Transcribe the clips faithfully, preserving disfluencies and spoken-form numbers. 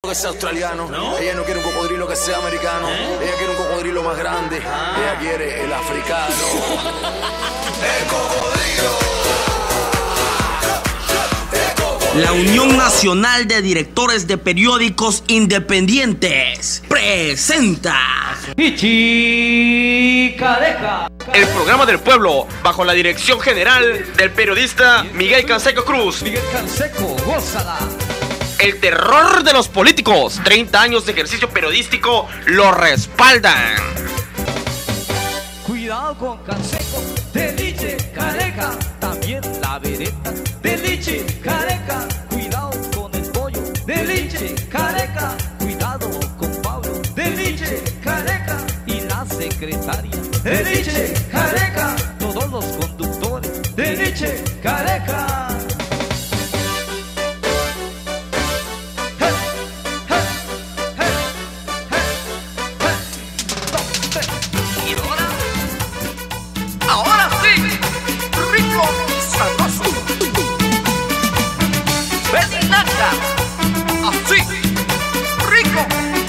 que sea australiano, ¿No? ella no quiere un cocodrilo que sea americano, ¿Eh? ella quiere un cocodrilo más grande, ah. ella quiere el africano. El cocodrilo. La Unión Nacional de Directores de Periódicos Independientes presenta Ichicareca, el programa del pueblo, bajo la dirección general del periodista Miguel Canseco Cruz. Miguel Canseco, gózala. El terror de los políticos, treinta años de ejercicio periodístico lo respaldan. Cuidado con Canseco, de Liche Careca, también la vereta de Liche Careca. Cuidado con el pollo de Liche Careca, cuidado con Pablo de Liche Careca y la secretaria de Liche Careca, todos los conductores de Liche Careca. Así, rico.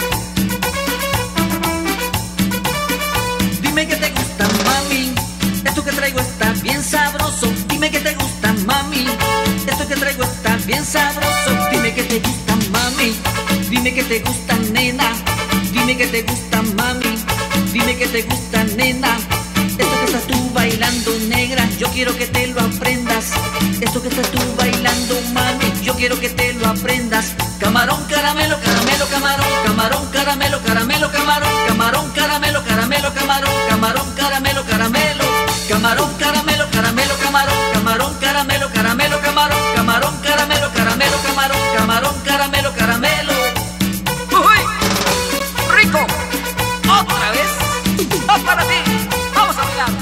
Dime que te gusta, mami, esto que traigo está bien sabroso. Dime que te gusta, mami, esto que traigo está bien sabroso. Dime que te gusta, mami, dime que te gusta, nena. Dime que te gusta, mami, dime que te gusta, nena. Esto que estás tú bailando, negra, yo quiero que te lo aprendas. Esto que estás tú bailando, mami, yo quiero que te lo aprendas. Camarón, caramelo, caramelo, camarón. Camarón, caramelo, caramelo, camarón. Camarón, caramelo, caramelo, camarón. Camarón, caramelo, caramelo. Camarón, caramelo, caramelo, camarón. Camarón, caramelo, caramelo, camarón. Camarón, caramelo, caramelo, camarón. Camarón, caramelo, caramelo. Uy, rico. Otra vez. ¡Oh, para ti! Vamos a bailar.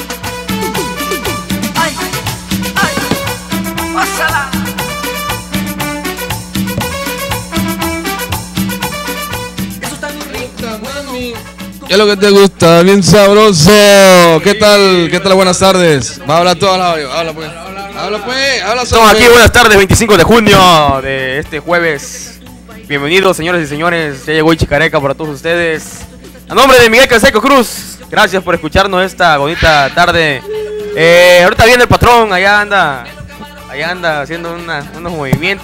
Ay, ay, ¡Pásala! eso está muy rico. ¿Qué es lo que te gusta? Bien sabroso. ¿Qué tal? ¿Qué tal? Buenas tardes. Va a hablar todo el audio. Habla pues. Habla pues. Habla solo. Estamos aquí, buenas tardes, veinticinco de junio de este jueves. Bienvenidos, señores y señores. Ya llegó Ichicareca para todos ustedes. A nombre de Miguel Canseco Cruz, gracias por escucharnos esta bonita tarde. Eh, ahorita viene el patrón, allá anda, allá anda haciendo una, unos movimientos.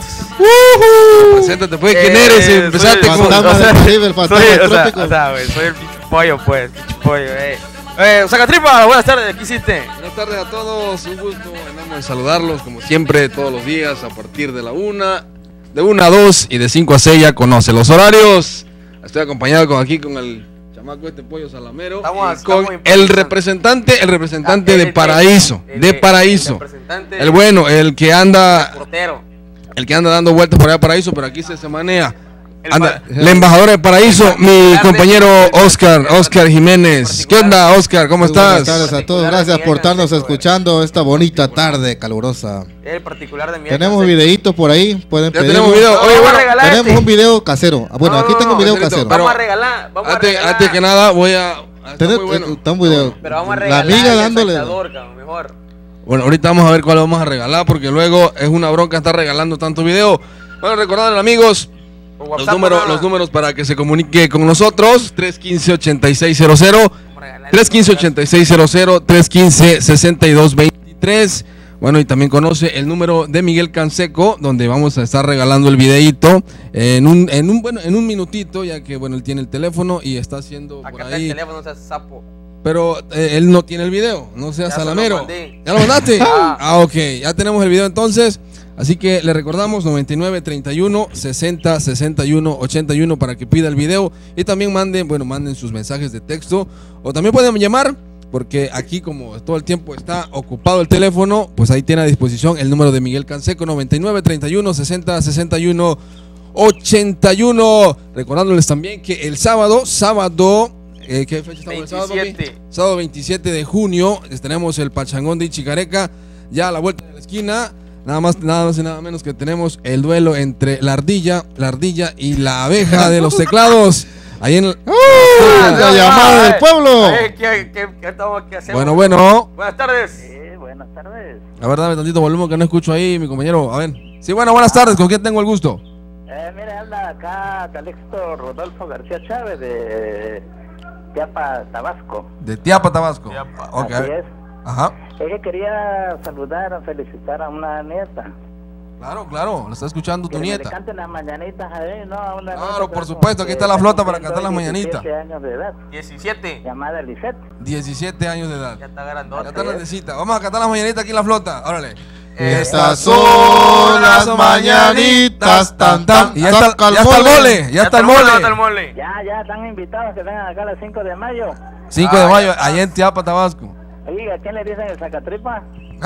Uh-huh. Preséntate pues. ¿Quién Eh, eres? Empezaste soy el con... fantasma del Caribe, el fantasma soy, del o sea, trópico. o sea, güey, soy el pinche pollo, pues, pinche pollo, eh. Eh, Sacatripa, buenas tardes, ¿qué hiciste? Buenas tardes a todos. Un gusto enorme saludarlos como siempre todos los días a partir de la una, de una a dos y de cinco a seis ya conoce los horarios. Estoy acompañado con aquí con el chamaco este pollo salamero Estamos- y con estamos el representante, el representante Ah, el- de el- Paraíso, el- de el- Paraíso. El representante. El bueno, el que anda, portero. el que anda dando vueltas por allá a Paraíso, pero aquí se, se manea. El Anda, pa- el embajador de Paraíso, el mi particular compañero de- Oscar, Oscar Jiménez. ¿Qué onda, Oscar? ¿Cómo Muy buenas estás? tardes a todos, gracias por estarnos escuchando esta bonita tarde calurosa. El particular de Miguel Tenemos Canseco. videíto por ahí, pueden Ya pedirlo. tenemos video. No, Oye, vamos bueno, a regalar Tenemos este. un video casero. Ah, Bueno, No, aquí no, tengo un no, video Marcelito, casero. pero- Vamos a regalar, vamos a Antes, regalar. antes que nada, voy a. ah, está Tenés- muy bueno. Está un video. Pero vamos a La regalar. amiga el dándole. saltador, cabrón, mejor. Bueno, ahorita vamos a ver cuál vamos a regalar, porque luego es una bronca estar regalando tanto video. Bueno, recordarles, amigos, Por los WhatsApp, números, nada. los números para que se comunique con nosotros: tres uno cinco, ochenta y seis cero cero, Vamos a regalar tres uno cinco, ochenta y seis cero cero, tres uno cinco, sesenta y dos veintitrés. Bueno, y también conoce el número de Miguel Canseco, donde vamos a estar regalando el videíto en un, en un, bueno, en un minutito, ya que bueno, él tiene el teléfono y está haciendo por Acá está ahí. el teléfono, no seas sapo. Pero eh, él no tiene el video, no seas Ya se lo salamero. mandé. ¿Ya lo mandaste? Ah. Ah, ok, ya tenemos el video entonces. Así que le recordamos noventa y nueve, treinta y uno, sesenta, sesenta y uno, ochenta y uno para que pida el video. Y también manden, bueno, manden sus mensajes de texto. O también pueden llamar, porque aquí como todo el tiempo está ocupado el teléfono, pues ahí tiene a disposición el número de Miguel Canseco, noventa y nueve, treinta y uno, sesenta, sesenta y uno, ochenta y uno. Recordándoles también que el sábado, sábado... Eh, ¿Qué fecha estamos el sábado, papi? veintisiete. Sábado veintisiete de junio, les tenemos el pachangón de Ichicareca, ya a la vuelta de la esquina. Nada más, nada más y nada menos que tenemos el duelo entre la ardilla, la ardilla y la abeja de los teclados. Ahí en el... La llamada del pueblo. Eh, ¿Qué, qué, qué, estamos- qué hacemos? Bueno, bueno. Buenas tardes. Sí, buenas tardes. A ver, dame tantito volumen que no escucho ahí, mi compañero. A ver. Sí, bueno, buenas tardes. ¿Con quién tengo el gusto? Eh, mire, habla acá Calixto Rodolfo García Chávez de Tiapa, Tabasco. De Tiapa, Tabasco. Tiapa. Ok. Así es. Ajá. Es que quería saludar, felicitar a una nieta. Claro, claro, lo está escuchando tu Que me le nieta. canten las mañanitas ahí, ¿no? A una Claro, nieta por que es supuesto, como aquí que está la flota para cumpliendo cantar las mañanitas. diecisiete años de edad, diecisiete. llamada Lisette. diecisiete años de edad. Ya está Ya grandota. está grandecita. Vamos a cantar las mañanitas aquí en la flota. Órale. Estas son las mañanitas, tan tan. Y ya está, Saca el ya está el mole. mole, ya está el Ya está mole. el mole. Ya, ya están invitados que vengan acá a las cinco de mayo. cinco de mayo, allá en Tiapa, Tabasco. Oiga, ¿a quién le dicen el sacatripa?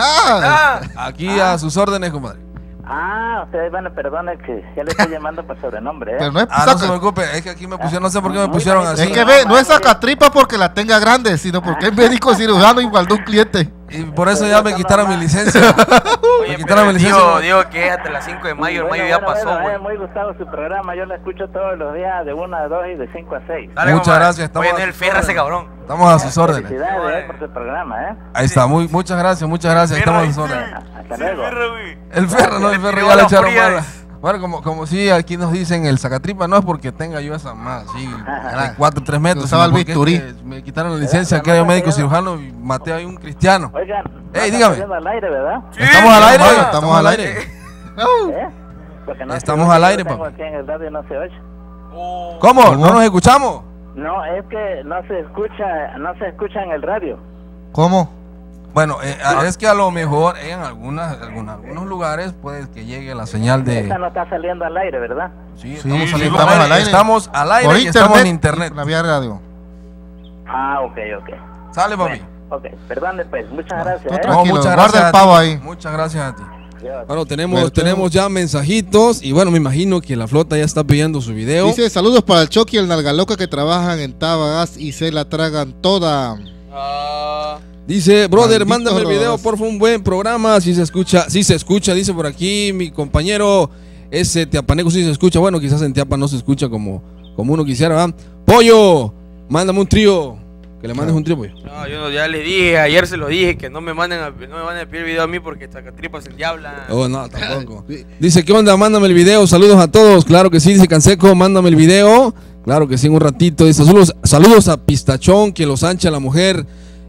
Ah, Ah, Aquí a sus órdenes, compadre. Ah, ustedes, bueno, perdone que ya le estoy llamando por sobrenombre, ¿eh? pero no es Ah, no se saca- preocupe, es que aquí me pusieron, no sé por qué me pusieron así. es que ve, no es sacatripa porque la tenga grande, sino porque es médico cirujano igual de un cliente. Y por eso ya me quitaron mi licencia. oye, Me pero quitaron mi digo, licencia. digo que es hasta las cinco de mayo, el Bueno, mayo ya bueno, pasó, bueno, güey. eh, muy gustado su programa, yo lo escucho todos los días de una a dos y de cinco a seis. Dale, Muchas compadre. gracias, estamos Oye, a en el sus ferra ese órdenes. cabrón. Estamos a sus órdenes. Felicidades eh, por su programa, ¿eh? Ahí está, muy, muchas gracias, muchas gracias. Estamos a sus Ferra, órdenes. Hasta Sí, luego. ferra, güey. El ferro, no, el Le ferro tiró ya le la echaron furia. mala. Bueno, como, como si aquí nos dicen el sacatripa, no es porque tenga yo esa más, sí, de cuatro o tres metros. Usaba sino el porque es bisturí. que me quitaron la licencia, que era médico cirujano y maté a un cristiano. Oigan, Ey, no dígame. están saliendo al aire, ¿verdad? Sí, Estamos al aire, estamos- estamos al aire. ¿Eh? Porque no Estamos se oye, al yo aire, tengo papi. aquí en el radio no se oye. Oh. ¿Cómo? ¿No nos escuchamos? No, es que no se escucha, no se escucha en el radio. ¿Cómo? Bueno, eh, a- es que a lo mejor en algunas, alguna- algunos lugares puede que llegue la señal de... Esta no está saliendo al aire, ¿verdad? Sí, Sí, estamos sí, saliendo estamos al al aire. aire. Estamos al aire Por y estamos en internet. La vía radio. Ah, ok, ok. Sale, papi. Bueno, ok, perdón pues, muchas gracias, tú ¿eh? tranquilo. muchas guarda gracias el a pavo ti. ahí. Muchas gracias a ti. Dios. Bueno, tenemos, Bueno, tenemos ya mensajitos y bueno, me imagino que la flota ya está pidiendo su video. Dice, saludos para el Chucky y el Nalgaloca que trabajan en Tabagas y se la tragan toda. Ah, Dice, brother, Maldito mándame el video, Rodas. por favor, un buen programa. Si se escucha, si se escucha, dice por aquí mi compañero, ese Tiapaneco sí se escucha. Bueno, quizás en Tiapa no se escucha como, como uno quisiera, ¿verdad? Pollo, mándame un trío. Que le mandes un trío, pollo. no, yo no, ya le dije, ayer se lo dije, que no me manden a, no me manden a pedir video a mí porque sacatripas el diablo. Oh, no, tampoco. Dice, ¿qué onda? Mándame el video. Saludos a todos. Claro que sí, dice Canseco, mándame el video. Claro que sí, en un ratito. Dice, saludos, saludos a Pistachón, que los ancha la mujer.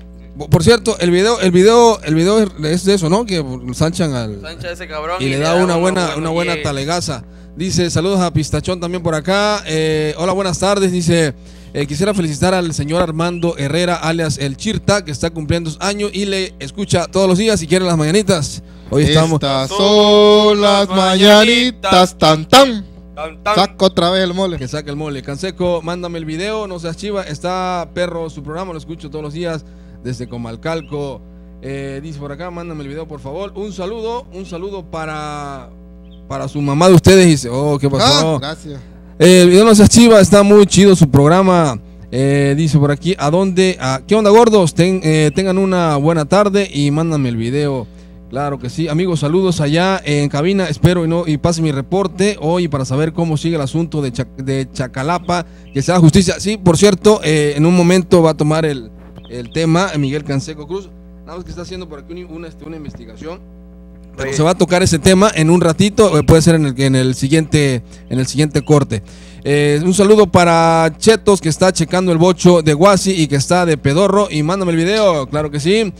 Por cierto, el video, el video, el video es- es de eso, ¿no? Que los anchan al... Sancha ese cabrón Y le da una buena, bueno, una buena yes. talegaza. Dice, saludos a Pistachón también por acá. Eh, hola, buenas tardes. Dice, eh, quisiera felicitar al señor Armando Herrera, alias El Chirta, que está cumpliendo sus años y le escucha todos los días si quiere las mañanitas. Hoy estamos... Estas son las mañanitas, tan tan. Tan, tan. Saco otra vez el mole. Que saque el mole. Canseco, mándame el video, no seas chiva. Está perro su programa, lo escucho todos los días desde Comalcalco. Eh, dice por acá, mándame el video, por favor. Un saludo, un saludo para, para su mamá de ustedes. Dice, oh, ¿qué Ah, pasó? gracias. Eh, el video no seas chiva, está muy chido su programa. Eh, dice por aquí, ¿a dónde? A, ¿Qué onda, gordos? Ten- eh, tengan una buena tarde y mándame el video. Claro que sí, amigos, saludos allá en cabina. Espero y no y pase mi reporte hoy para saber cómo sigue el asunto de, Chac- de Chacalapa, que sea justicia. Sí, por cierto, eh, en un momento va a tomar el, el tema Miguel Canseco Cruz. Nada más que está haciendo por aquí una, este, una investigación. Pero Oye. se va a tocar ese tema en un ratito, eh, puede ser en el, en el siguiente en el siguiente corte. Eh, un saludo para Chetos, que está checando el bocho de Guasi y que está de pedorro. Y mándame el video, claro que sí.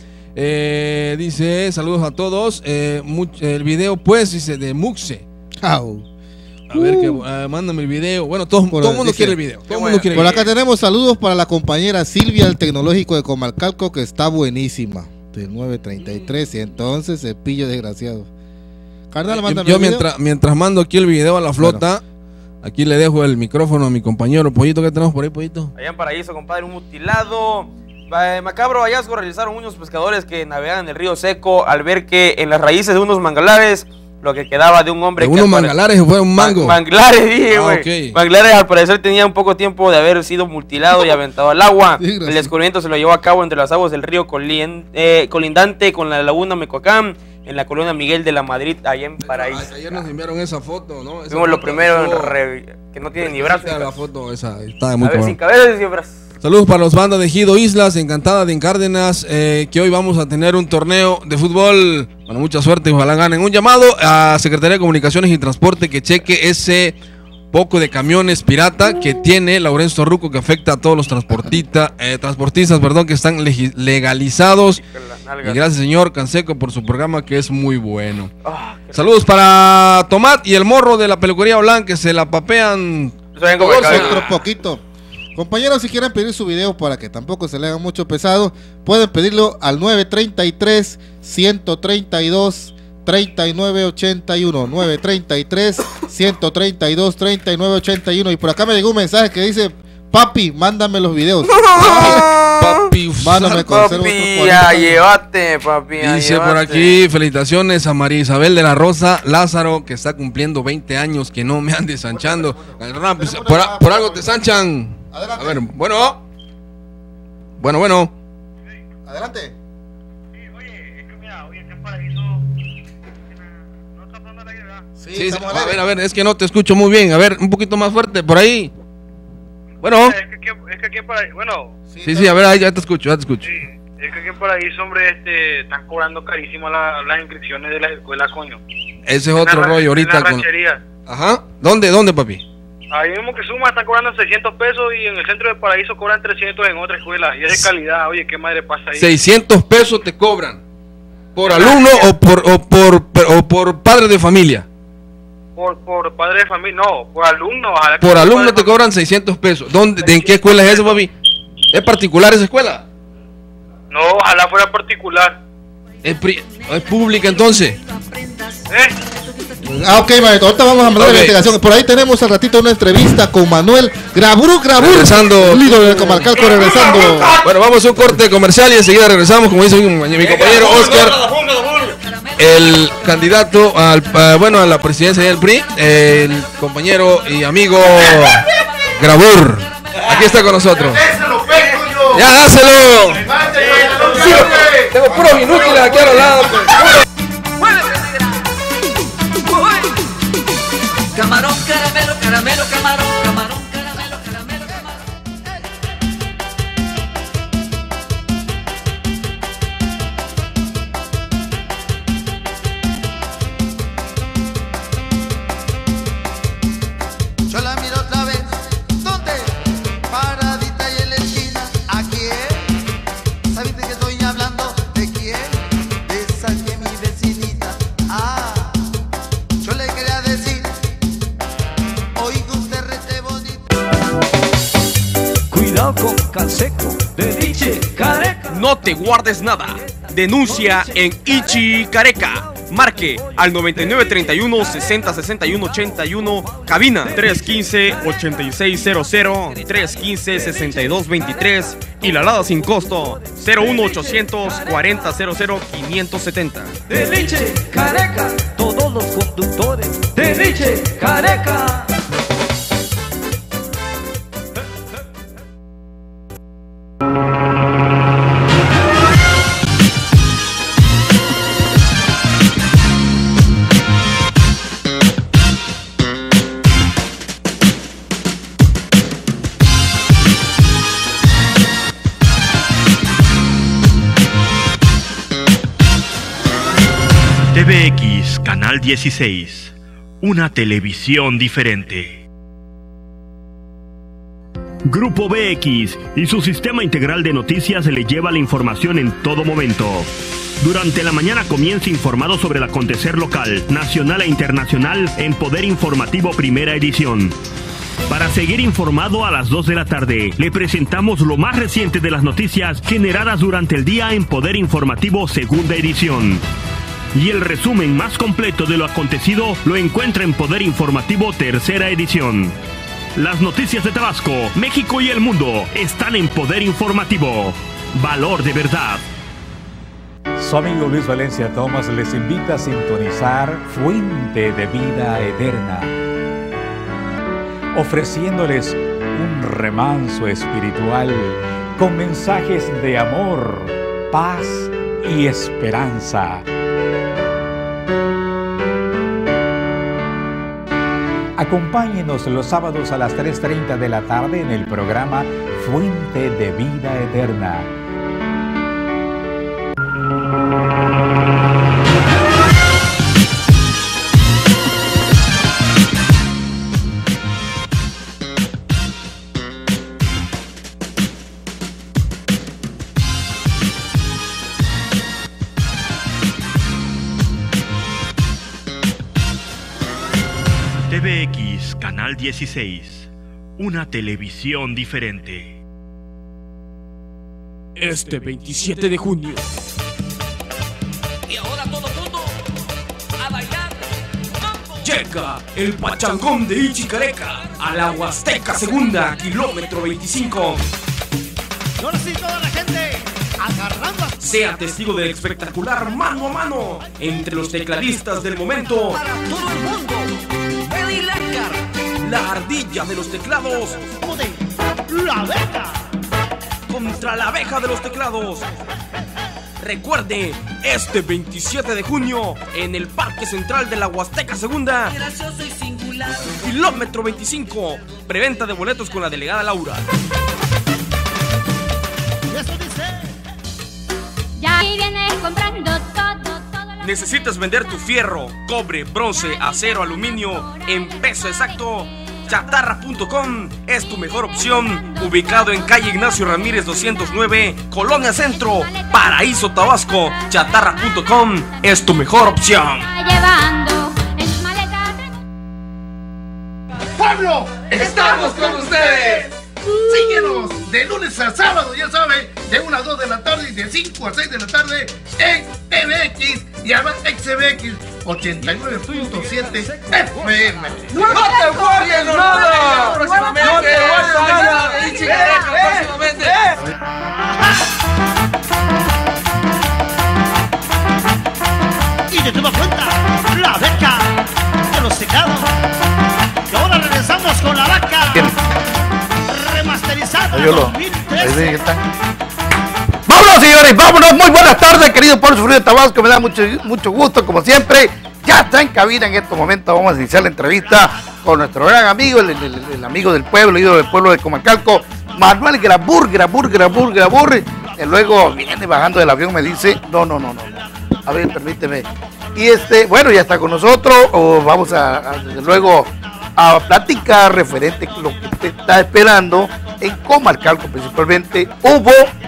Eh, dice, saludos a todos. Eh, much- el video, pues, dice de Muxe. Au. A ver, que, eh, mándame el video. Bueno, todo, Por- todo el mundo dice- quiere el video. Todo el bueno. mundo quiere el Por video. acá tenemos saludos para la compañera Silvia, el tecnológico de Comalcalco, que está buenísima. Del nueve treinta y tres. Y entonces, cepillo desgraciado. Carnal, mándame Yo el video. mientras, mientras mando aquí el video a la flota, aquí le dejo el micrófono a mi compañero Pollito. ¿Qué tenemos por ahí, Pollito? Allá en Paraíso, compadre, un mutilado. Eh, macabro hallazgo realizaron unos pescadores que navegaban en el río Seco al ver que en las raíces de unos manglares lo que quedaba de un hombre De que unos al pare- mangalares fue un mango. Ma- manglares, dije, Ah, güey. ok. Manglares al parecer tenía un poco tiempo de haber sido mutilado y aventado al agua. Sí, gracias. El descubrimiento se lo llevó a cabo entre las aguas del río colin- eh, colindante con la laguna Mecoacán, en la colonia Miguel de la Madrid, allá en Paraíso. Ayer nos enviaron esa foto, ¿no? Esa Fuimos lo foto primero en estuvo- re- que no tiene ni brazos. La ni foto esa está cabeza. muy A ver, cabrón. sin cabeza y sin brazos. Saludos para los bandas de Ejido Islas, Encantada de Cárdenas, eh, que hoy vamos a tener un torneo de fútbol. Bueno, mucha suerte, ojalá ganen. Un llamado a Secretaría de Comunicaciones y Transporte que cheque ese poco de camiones pirata que tiene Laurencio Torruco, que afecta a todos los transportistas, eh, transportistas perdón, que están legalizados. Y gracias, señor Canseco, por su programa, que es muy bueno. Saludos para Tomat y el morro de la peluquería Olan, que se la papean otro poquito. Compañeros, si quieren pedir su video para que tampoco se le haga mucho pesado, pueden pedirlo al nueve treinta y tres, ciento treinta y dos, treinta y nueve ochenta y uno, nueve treinta y tres, ciento treinta y dos, treinta y nueve ochenta y uno. Y por acá me llegó un mensaje que dice: papi, mándame los videos. Papi, mándame con papi, ya llévate, papi. Ya dice llévate. por aquí, felicitaciones a María Isabel de la Rosa Lázaro, que está cumpliendo veinte años, que no me ande sanchando. Por, por algo te sanchan. Adelante. A ver, bueno. Bueno, bueno. Adelante. Sí, oye, es que mira, oye, este paraíso no está pasando la idea. Sí, Sí, sí, estamos a al ver, aire. a ver, es que no te escucho muy bien. A ver, un poquito más fuerte, por ahí. Bueno. Es que, aquí- es que aquí en Paraíso, bueno, Sí, sí, a ver, ahí ya te escucho, ya te escucho. sí, es que aquí en Paraíso, hombre, este, están cobrando carísimo la- las inscripciones de la escuela, coño. Ese es otro En la- rollo en ahorita la con... ranchería. Ajá. ¿Dónde, dónde, papi? Ahí mismo que suma están cobrando seiscientos pesos y en el centro de Paraíso cobran trescientos en otra escuela. Y es de calidad, oye, qué madre pasa ahí. seiscientos pesos te cobran. ¿Por alumno o por, o por, o por padre de familia? Por, por padre de familia, no, por alumno. ojalá que Por sea alumno padre te de cobran seiscientos pesos. ¿Dónde, de en qué escuela es eso, papi? ¿Es particular esa escuela? familia. No, ojalá fuera particular. ¿Es, pri- es pública entonces? ¿Eh? Ah, ok, maestro, ahorita vamos a mandar Ok. la investigación. Por ahí tenemos al ratito una entrevista con Manuel Graburu Grabur, Regresando. líder del Comarcalco, regresando. Bueno, vamos a un corte comercial y enseguida regresamos, como dice mi, mi compañero Oscar, el candidato al, a, bueno, a la presidencia del P R I, el compañero y amigo Grabur. Aquí está con nosotros. ¡Ya, dáselo! Tengo puros inútiles aquí a los lados. Camarón, caramelo, caramelo, camarón, camarón, caramelo, caramelo, camarón. Yo la miro otra vez, ¿dónde? Paradita y en la esquina, ¿a quién? ¿Sabiste que estoy hablando? ¿De quién? De esa que mi vecinita. Ah, yo le quería decir, oiga usted rete bonito. Cuidado con Canseco, de Liche Careca. No te guardes nada. Denuncia en Ichi Careca. Marque al noventa y nueve treinta y uno sesenta sesenta y uno ochenta y uno. Cabina tres uno cinco ochenta y seis cero cero, tres uno cinco sesenta y dos veintitrés. Y la alada sin costo cero uno ochocientos cuarenta cero cero quinientos setenta. De Liche Careca, todos los conductores. De Liche Careca. T V X, Canal dieciséis. Una televisión diferente. Grupo B X y su sistema integral de noticias le lleva la información en todo momento. Durante la mañana comienza informado sobre el acontecer local, nacional e internacional en Poder Informativo Primera Edición. Para seguir informado a las dos de la tarde, le presentamos lo más reciente de las noticias generadas durante el día en Poder Informativo Segunda Edición. Y el resumen más completo de lo acontecido lo encuentra en Poder Informativo Tercera Edición. Las noticias de Tabasco, México y el mundo están en Poder Informativo. Valor de verdad. Su amigo Luis Valencia Thomas les invita a sintonizar Fuente de Vida Eterna, ofreciéndoles un remanso espiritual con mensajes de amor, paz y esperanza. Acompáñenos los sábados a las tres treinta de la tarde en el programa fuente de vida eterna. T V X, Canal dieciséis. Una televisión diferente. Este veintisiete de junio. Y ahora todo el mundo a bailar. Llega el pachangón de Ichi Careca a la Huasteca Segunda, kilómetro veinticinco. Y ahora sí, toda la gente agarrando. Sea testigo del espectacular mano a mano entre los tecladistas del momento. Para todo el mundo, Eddie Lacar, La ardilla de los teclados La abeja contra la abeja de los teclados. Recuerde, este veintisiete de junio en el Parque Central de la Huasteca Segunda, gracioso y singular. kilómetro veinticinco. Preventa de boletos con la delegada Laura. Eso dice. Ya ahí vienes comprando todo, todo lo... ¿Necesitas vender tu fierro, cobre, bronce, acero, aluminio en peso exacto? Chatarra punto com es tu mejor opción, ubicado en calle Ignacio Ramírez doscientos nueve, Colonia Centro, Paraíso, Tabasco. Chatarra punto com es tu mejor opción. Llevando en sus maletas. ¡Pueblo! ¡Estamos con ustedes! Síguenos de lunes a sábado, ya sabe, de una a dos de la tarde y de cinco a seis de la tarde en T V X y además X B X ochenta y nueve punto siete F M. ¡No te guardes nada! ¡No te guardes nada! ¡Ichi Careca próximamente! Y de nueva cuenta, la beca de los teclados. Y ahora regresamos con la vaca remasterizada dos mil trece. Vámonos, señores, vámonos. Muy buenas tardes, querido pueblo sufrido de Tabasco. Me da mucho, mucho gusto, como siempre. Ya está en cabina en estos momentos. Vamos a iniciar la entrevista con nuestro gran amigo, el, el, el amigo del pueblo, el ídolo del pueblo de Comalcalco, Manuel Grabur, Grabur, Grabur, Grabur. Y luego viene bajando del avión, me dice, no, no, no, no, no. A ver, permíteme. Y este, bueno, ya está con nosotros. O vamos a, a, desde luego, a platicar referente a lo que usted está esperando en Comalcalco, principalmente. ¿Hubo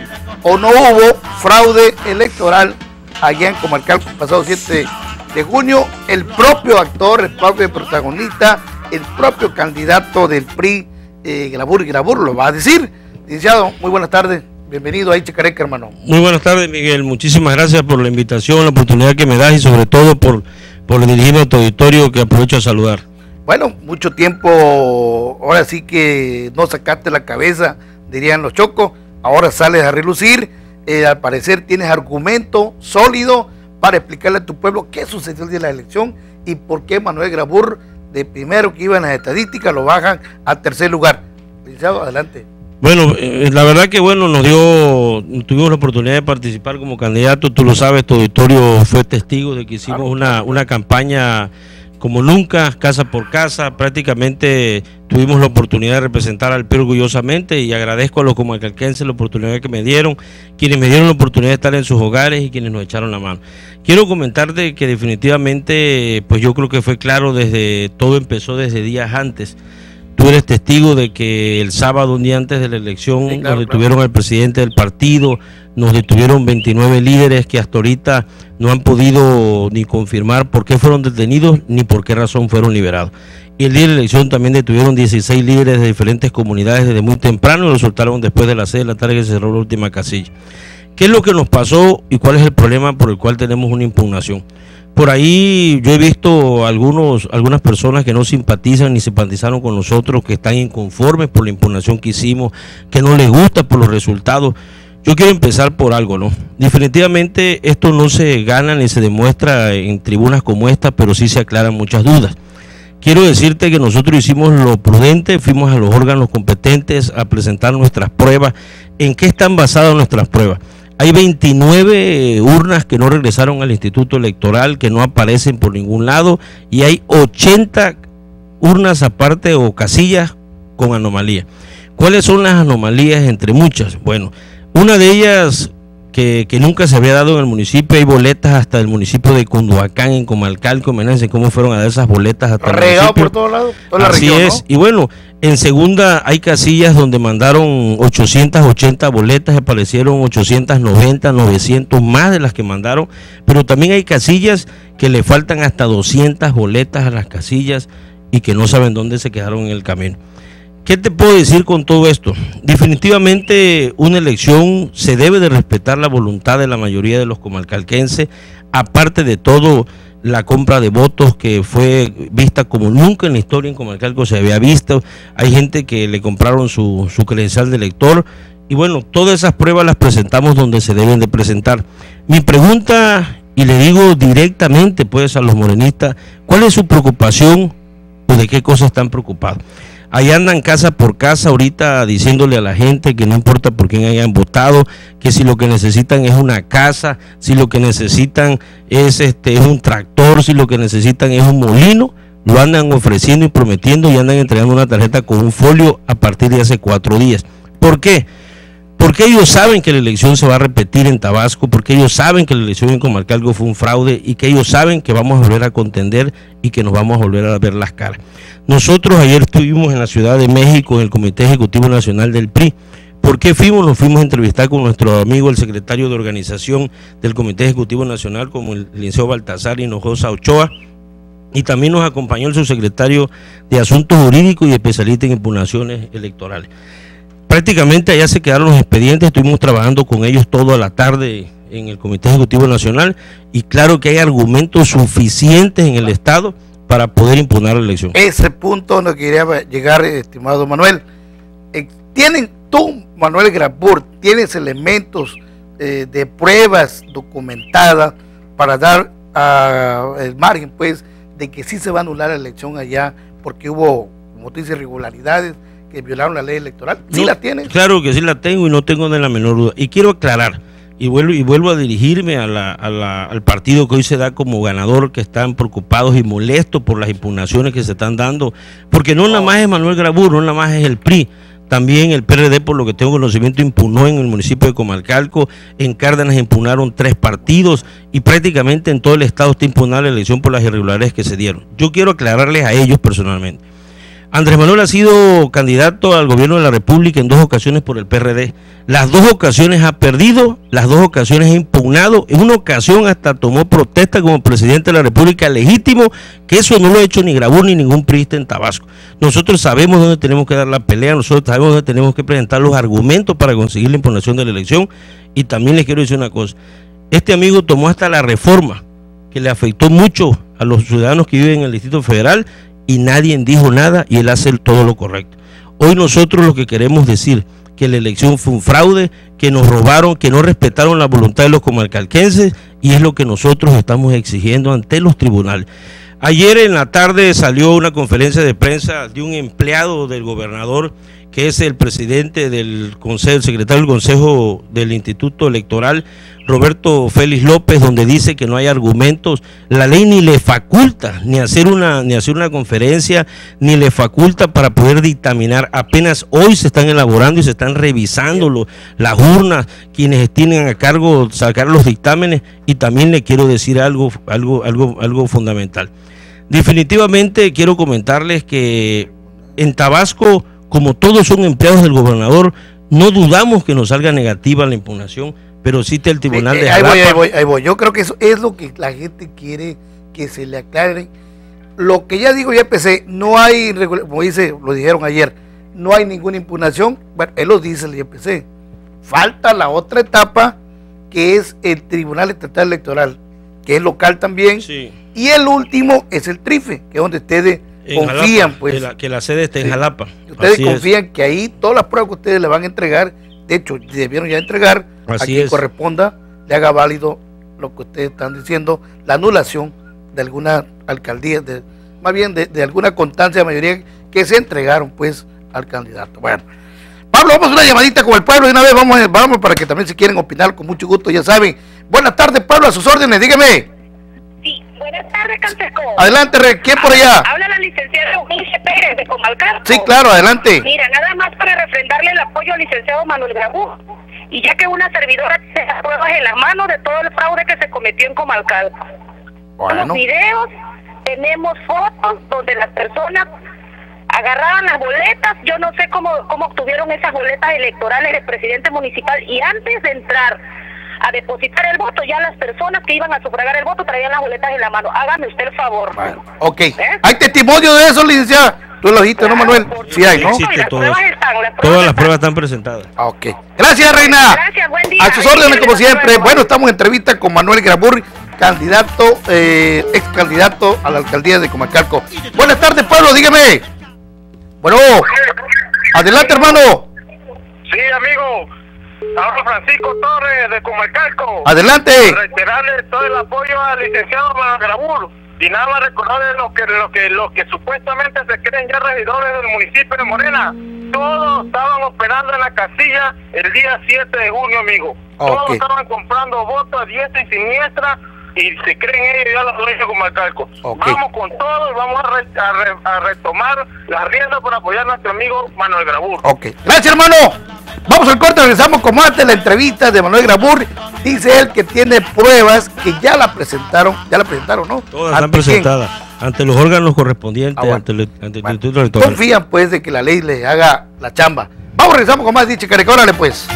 o no hubo fraude electoral allá en Comalcalco el pasado siete de junio? El propio actor, el propio protagonista, el propio candidato del P R I, eh, Grabur y Grabur, lo va a decir. Licenciado, muy buenas tardes. Bienvenido a Ichi Careca, hermano. Muy buenas tardes, Miguel. Muchísimas gracias por la invitación, la oportunidad que me das y sobre todo por, por dirigirme a tu auditorio, que aprovecho a saludar. Bueno, mucho tiempo, ahora sí que no sacaste la cabeza, dirían los chocos, ahora sales a relucir, eh, al parecer tienes argumento sólido para explicarle a tu pueblo qué sucedió el día de la elección y por qué Manuel Grabur, de primero que iba en las estadísticas, lo bajan al tercer lugar. Licenciado, adelante. Bueno, eh, la verdad que bueno, nos dio, tuvimos la oportunidad de participar como candidato, tú lo sabes, tu auditorio fue testigo de que hicimos una, una campaña como nunca, casa por casa, prácticamente tuvimos la oportunidad de representar al P R I orgullosamente y agradezco a los comalcalquenses la oportunidad que me dieron, quienes me dieron la oportunidad de estar en sus hogares y quienes nos echaron la mano. Quiero comentarte que definitivamente, pues yo creo que fue claro desde, todo empezó desde días antes. Tú eres testigo de que el sábado, un día antes de la elección, sí, claro, nos detuvieron claro. al presidente del partido, nos detuvieron veintinueve líderes que hasta ahorita no han podido ni confirmar por qué fueron detenidos ni por qué razón fueron liberados. Y el día de la elección también detuvieron dieciséis líderes de diferentes comunidades desde muy temprano y lo soltaron después de las seis de la tarde que se cerró la última casilla. ¿Qué es lo que nos pasó y cuál es el problema por el cual tenemos una impugnación? Por ahí yo he visto algunos, algunas personas que no simpatizan ni simpatizaron con nosotros, que están inconformes por la impugnación que hicimos, que no les gusta por los resultados. Yo quiero empezar por algo, ¿no? Definitivamente esto no se gana ni se demuestra en tribunas como esta, pero sí se aclaran muchas dudas. Quiero decirte que nosotros hicimos lo prudente, fuimos a los órganos competentes a presentar nuestras pruebas. ¿En qué están basadas nuestras pruebas? Hay veintinueve urnas que no regresaron al Instituto Electoral, que no aparecen por ningún lado, y hay ochenta urnas aparte o casillas con anomalía. ¿Cuáles son las anomalías entre muchas? Bueno, una de ellas que, que nunca se había dado en el municipio, hay boletas hasta el municipio de Cunduacán, en Comalcalco, imagínense cómo fueron a dar esas boletas hasta el Regado municipio. por todos lados, toda la Así región, es, ¿no? y bueno, en segunda hay casillas donde mandaron ochocientas ochenta boletas, aparecieron ochocientas noventa, novecientos más de las que mandaron, pero también hay casillas que le faltan hasta doscientas boletas a las casillas y que no saben dónde se quedaron en el camino. ¿Qué te puedo decir con todo esto? Definitivamente una elección se debe de respetar la voluntad de la mayoría de los comalcalquenses, aparte de todo la compra de votos que fue vista como nunca en la historia en Comalcalco se había visto. Hay gente que le compraron su, su credencial de elector y bueno, todas esas pruebas las presentamos donde se deben de presentar. Mi pregunta, y le digo directamente pues a los morenistas, ¿cuál es su preocupación o de qué cosas están preocupados? Ahí andan casa por casa ahorita diciéndole a la gente que no importa por quién hayan votado, que si lo que necesitan es una casa, si lo que necesitan es este es un tractor, si lo que necesitan es un molino, lo andan ofreciendo y prometiendo y andan entregando una tarjeta con un folio a partir de hace cuatro días. ¿Por qué? Porque ellos saben que la elección se va a repetir en Tabasco, porque ellos saben que la elección en Comalcalco fue un fraude y que ellos saben que vamos a volver a contender y que nos vamos a volver a ver las caras. Nosotros ayer estuvimos en la Ciudad de México en el Comité Ejecutivo Nacional del P R I. ¿Por qué fuimos? Nos fuimos a entrevistar con nuestro amigo, el secretario de organización del Comité Ejecutivo Nacional, como el licenciado Baltasar Hinojosa Ochoa, y también nos acompañó el subsecretario de Asuntos Jurídicos y especialista en impugnaciones electorales. Prácticamente allá se quedaron los expedientes, estuvimos trabajando con ellos toda la tarde en el Comité Ejecutivo Nacional y claro que hay argumentos suficientes en el Estado para poder impugnar la elección. Ese punto no quería llegar, estimado Manuel. Eh, ¿Tienen tú, Manuel Grabur, tienes elementos eh, de pruebas documentadas para dar uh, el margen, pues, de que sí se va a anular la elección allá porque hubo, como tú dices, irregularidades que violaron la ley electoral? ¿Sí No, la tienes? Claro que sí la tengo y no tengo de la menor duda. Y quiero aclarar, y vuelvo, y vuelvo a dirigirme a la, a la, al partido que hoy se da como ganador, que están preocupados y molestos por las impugnaciones que se están dando, porque no nada más es Manuel Grabur, no nada más es el P R I, también el P R D, por lo que tengo conocimiento, impugnó en el municipio de Comalcalco, en Cárdenas impugnaron tres partidos y prácticamente en todo el estado está impugnada la elección por las irregularidades que se dieron. Yo quiero aclararles a ellos personalmente. Andrés Manuel ha sido candidato al gobierno de la República en dos ocasiones por el P R D. Las dos ocasiones ha perdido, las dos ocasiones ha impugnado. En una ocasión hasta tomó protesta como presidente de la República legítimo, que eso no lo ha hecho ni Grabur ni ningún priista en Tabasco. Nosotros sabemos dónde tenemos que dar la pelea, nosotros sabemos dónde tenemos que presentar los argumentos para conseguir la impugnación de la elección. Y también les quiero decir una cosa, este amigo tomó hasta la reforma, que le afectó mucho a los ciudadanos que viven en el Distrito Federal, y nadie dijo nada y él hace todo lo correcto. Hoy nosotros lo que queremos decir, que la elección fue un fraude, que nos robaron, que no respetaron la voluntad de los comalcalquenses y es lo que nosotros estamos exigiendo ante los tribunales. Ayer en la tarde salió una conferencia de prensa de un empleado del gobernador, que es el presidente del consejo, el secretario del consejo del Instituto Electoral, Roberto Félix López, donde dice que no hay argumentos. La ley ni le faculta ni hacer una ni hacer una conferencia, ni le faculta para poder dictaminar. Apenas hoy se están elaborando y se están revisando lo, las urnas, quienes tienen a cargo sacar los dictámenes. Y también le quiero decir algo, algo, algo, algo fundamental. Definitivamente quiero comentarles que en Tabasco, como todos son empleados del gobernador, no dudamos que nos salga negativa la impugnación, pero sí el tribunal eh, de ahí Jalapa. voy, ahí voy, ahí voy. Yo creo que eso es lo que la gente quiere que se le aclare. Lo que ya digo, ya empecé, no hay, como dice, lo dijeron ayer, no hay ninguna impugnación. Bueno, él lo dice el I P C. Falta la otra etapa, que es el Tribunal Estatal Electoral, que es local también. Sí. Y el último es el TRIFE, que es donde ustedes En confían, Jalapa, pues. que la, que la sede esté en Sí. Jalapa. Ustedes Así confían que ahí todas las pruebas que ustedes le van a entregar, de hecho, debieron ya entregar, Así a quien es. corresponda, le haga válido lo que ustedes están diciendo, la anulación de alguna alcaldía, de, más bien de, de alguna constancia de mayoría que se entregaron, pues, al candidato. Bueno, Pablo, vamos a una llamadita con el pueblo de una vez, vamos, vamos para que también si quieren opinar, con mucho gusto, ya saben. Buenas tardes, Pablo, a sus órdenes, dígame. Sí, buenas Buenas tardes, Canseco. Adelante, Re, ¿quién por allá? Habla la licenciada Eunice Pérez de Comalcalco. Sí, claro, adelante. Mira, nada más para refrendarle el apoyo al licenciado Manuel Grabú. Y ya que una servidora tiene las pruebas en la mano de todo el fraude que se cometió en Comalcalco. Bueno. Tenemos videos, tenemos fotos donde las personas agarraban las boletas. Yo no sé cómo, cómo obtuvieron esas boletas electorales del presidente municipal, y antes de entrar a depositar el voto, ya las personas que iban a sufragar el voto traían las boletas en la mano. Hágame usted el favor. Bueno, ok. ¿Hay testimonio de eso, licenciada? Tú lo dijiste, ¿no, Manuel? Sí hay, ¿no? Existe todo eso. Todas las pruebas están presentadas. Ah, ok. Gracias, Reina. Gracias, buen día. A sus órdenes, como siempre. Bueno, estamos en entrevista con Manuel Grabur, candidato, eh, ex candidato a la alcaldía de Comalcalco. Buenas tardes, pueblo, dígame. Bueno, adelante, hermano. Sí, amigo. Ahora Francisco Torres de Comalcalco. Adelante. Reiterarle todo el apoyo al licenciado Manuel Grabur. Y nada más recordarle lo que, lo que, lo que supuestamente se creen ya regidores del municipio de Morena. Todos estaban operando en la casilla el día siete de junio, amigo. Todos Okay. estaban comprando votos a diestra y siniestra y se creen ellos ya los dueños de Comalcalco. Okay. Vamos con todo y vamos a, re, a, re, a retomar las riendas para apoyar a nuestro amigo Manuel Grabur. Ok. Gracias, hermano. Vamos al corte, regresamos como antes la entrevista de Manuel Grabur. Dice él que tiene pruebas que ya la presentaron, ya la presentaron, ¿no? Todas están presentadas ante los órganos correspondientes, Ah, bueno. ante, el, ante el Instituto Electoral. Confían pues de que la ley le haga la chamba. Vamos, regresamos con más Diche Careca, órale pues.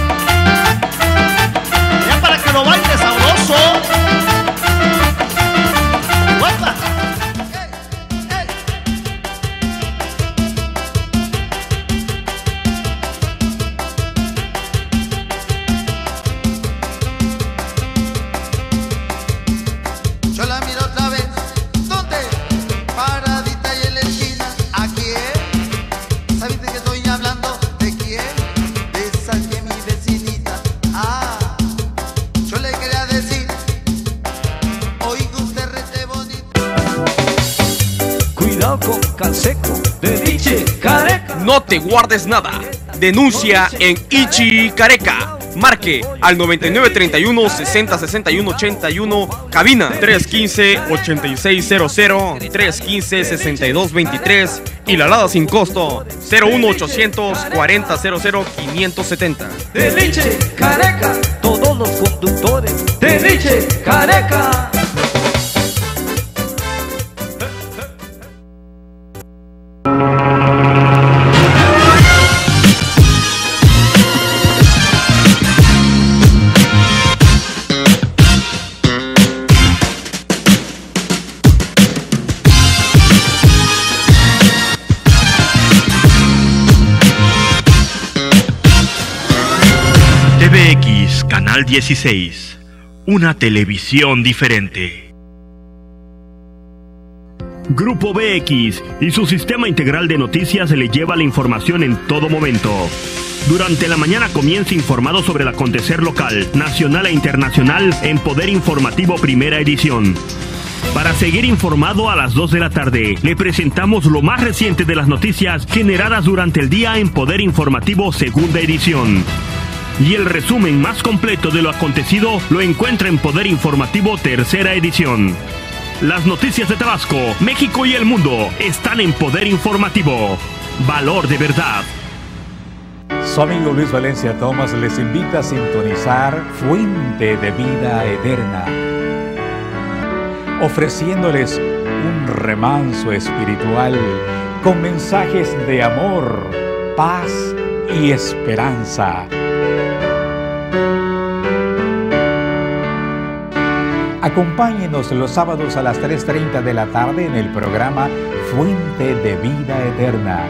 Ya para que lo baile sabroso. ¡Guapa! Yo la miro otra vez. ¿Dónde? Paradita y en la esquina. ¿A quién? ¿Sabes de qué estoy hablando? ¿De quién? De esa que es mi vecinita. Ah, yo le quería decir. Oiga usted rete bonito. Cuidado con Canseco de Diche Careca. No te guardes nada. Denuncia en Ichi Careca. Marque al noventa y nueve treinta y uno sesenta sesenta y uno ochenta y uno. Cabina tres uno cinco ochenta y seis cero cero, tres uno cinco sesenta y dos veintitrés. Y la alada sin costo cero uno ochocientos cuarenta cero cero quinientos setenta. De Diche Careca, todos los conductores de Diche Careca. T V X Canal dieciséis, una televisión diferente. Grupo B X y su sistema integral de noticias le lleva la información en todo momento. Durante la mañana comienza informado sobre el acontecer local, nacional e internacional en Poder Informativo Primera Edición. Para seguir informado a las dos de la tarde, le presentamos lo más reciente de las noticias generadas durante el día en Poder Informativo Segunda Edición. Y el resumen más completo de lo acontecido lo encuentra en Poder Informativo Tercera Edición. Las noticias de Tabasco, México y el mundo están en Poder Informativo. Valor de verdad. Su amigo Luis Valencia Thomas les invita a sintonizar Fuente de Vida Eterna, ofreciéndoles un remanso espiritual con mensajes de amor, paz y esperanza. Acompáñenos los sábados a las tres treinta de la tarde en el programa Fuente de Vida Eterna.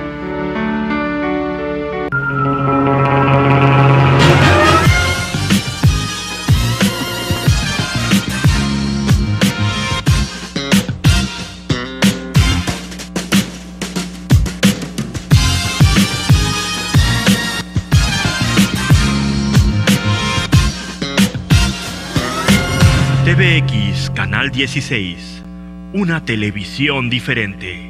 T V X Canal dieciséis, una televisión diferente.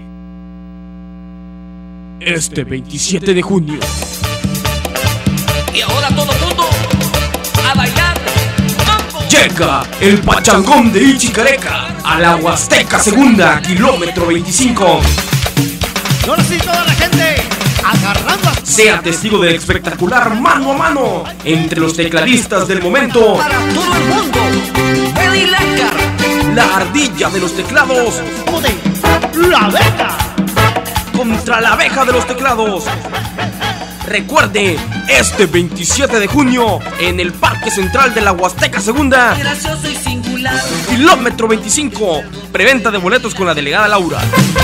Este veintisiete de junio. Y ahora todo el mundo a bailar mambo. Llega el pachangón de Ichi Careca a la Huasteca Segunda, kilómetro veinticinco. Ahora sí, toda la gente agarrando. Sea testigo del espectacular mano a mano entre los tecladistas del momento. Para todo el mundo, Eddie Lecker, la ardilla de los teclados. La abeja contra la abeja de los teclados. Recuerde, este veintisiete de junio en el Parque Central de la Huasteca Segunda, gracioso y singular, kilómetro veinticinco. Preventa de boletos con la delegada Laura.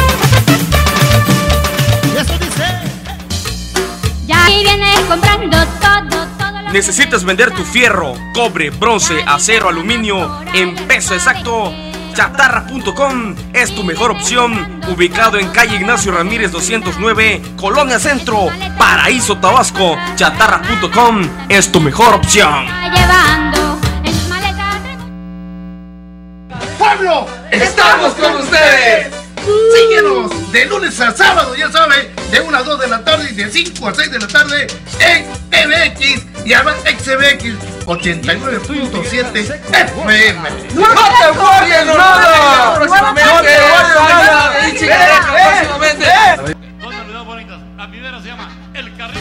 Ya ahí vienes comprando todo, todo lo... ¿Necesitas vender tu fierro, cobre, bronce, acero, aluminio en peso exacto? Chatarra punto com es tu mejor opción, ubicado en calle Ignacio Ramírez doscientos nueve, Colonia Centro, Paraíso, Tabasco. Chatarra punto com es tu mejor opción. Llevando en sus maletas. ¡Pueblo! ¡Estamos con ustedes! Síguenos de lunes a sábado, ya sabe, de una a dos de la tarde y de cinco a seis de la tarde en T V X y además X B X ochenta y nueve punto siete F M. ¡No te guardes nada! ¡Próximamente! ¡No te guardes nada! ¡Ichi Careca próximamente! Dos navidades bonitas. La primera se llama El Carrito.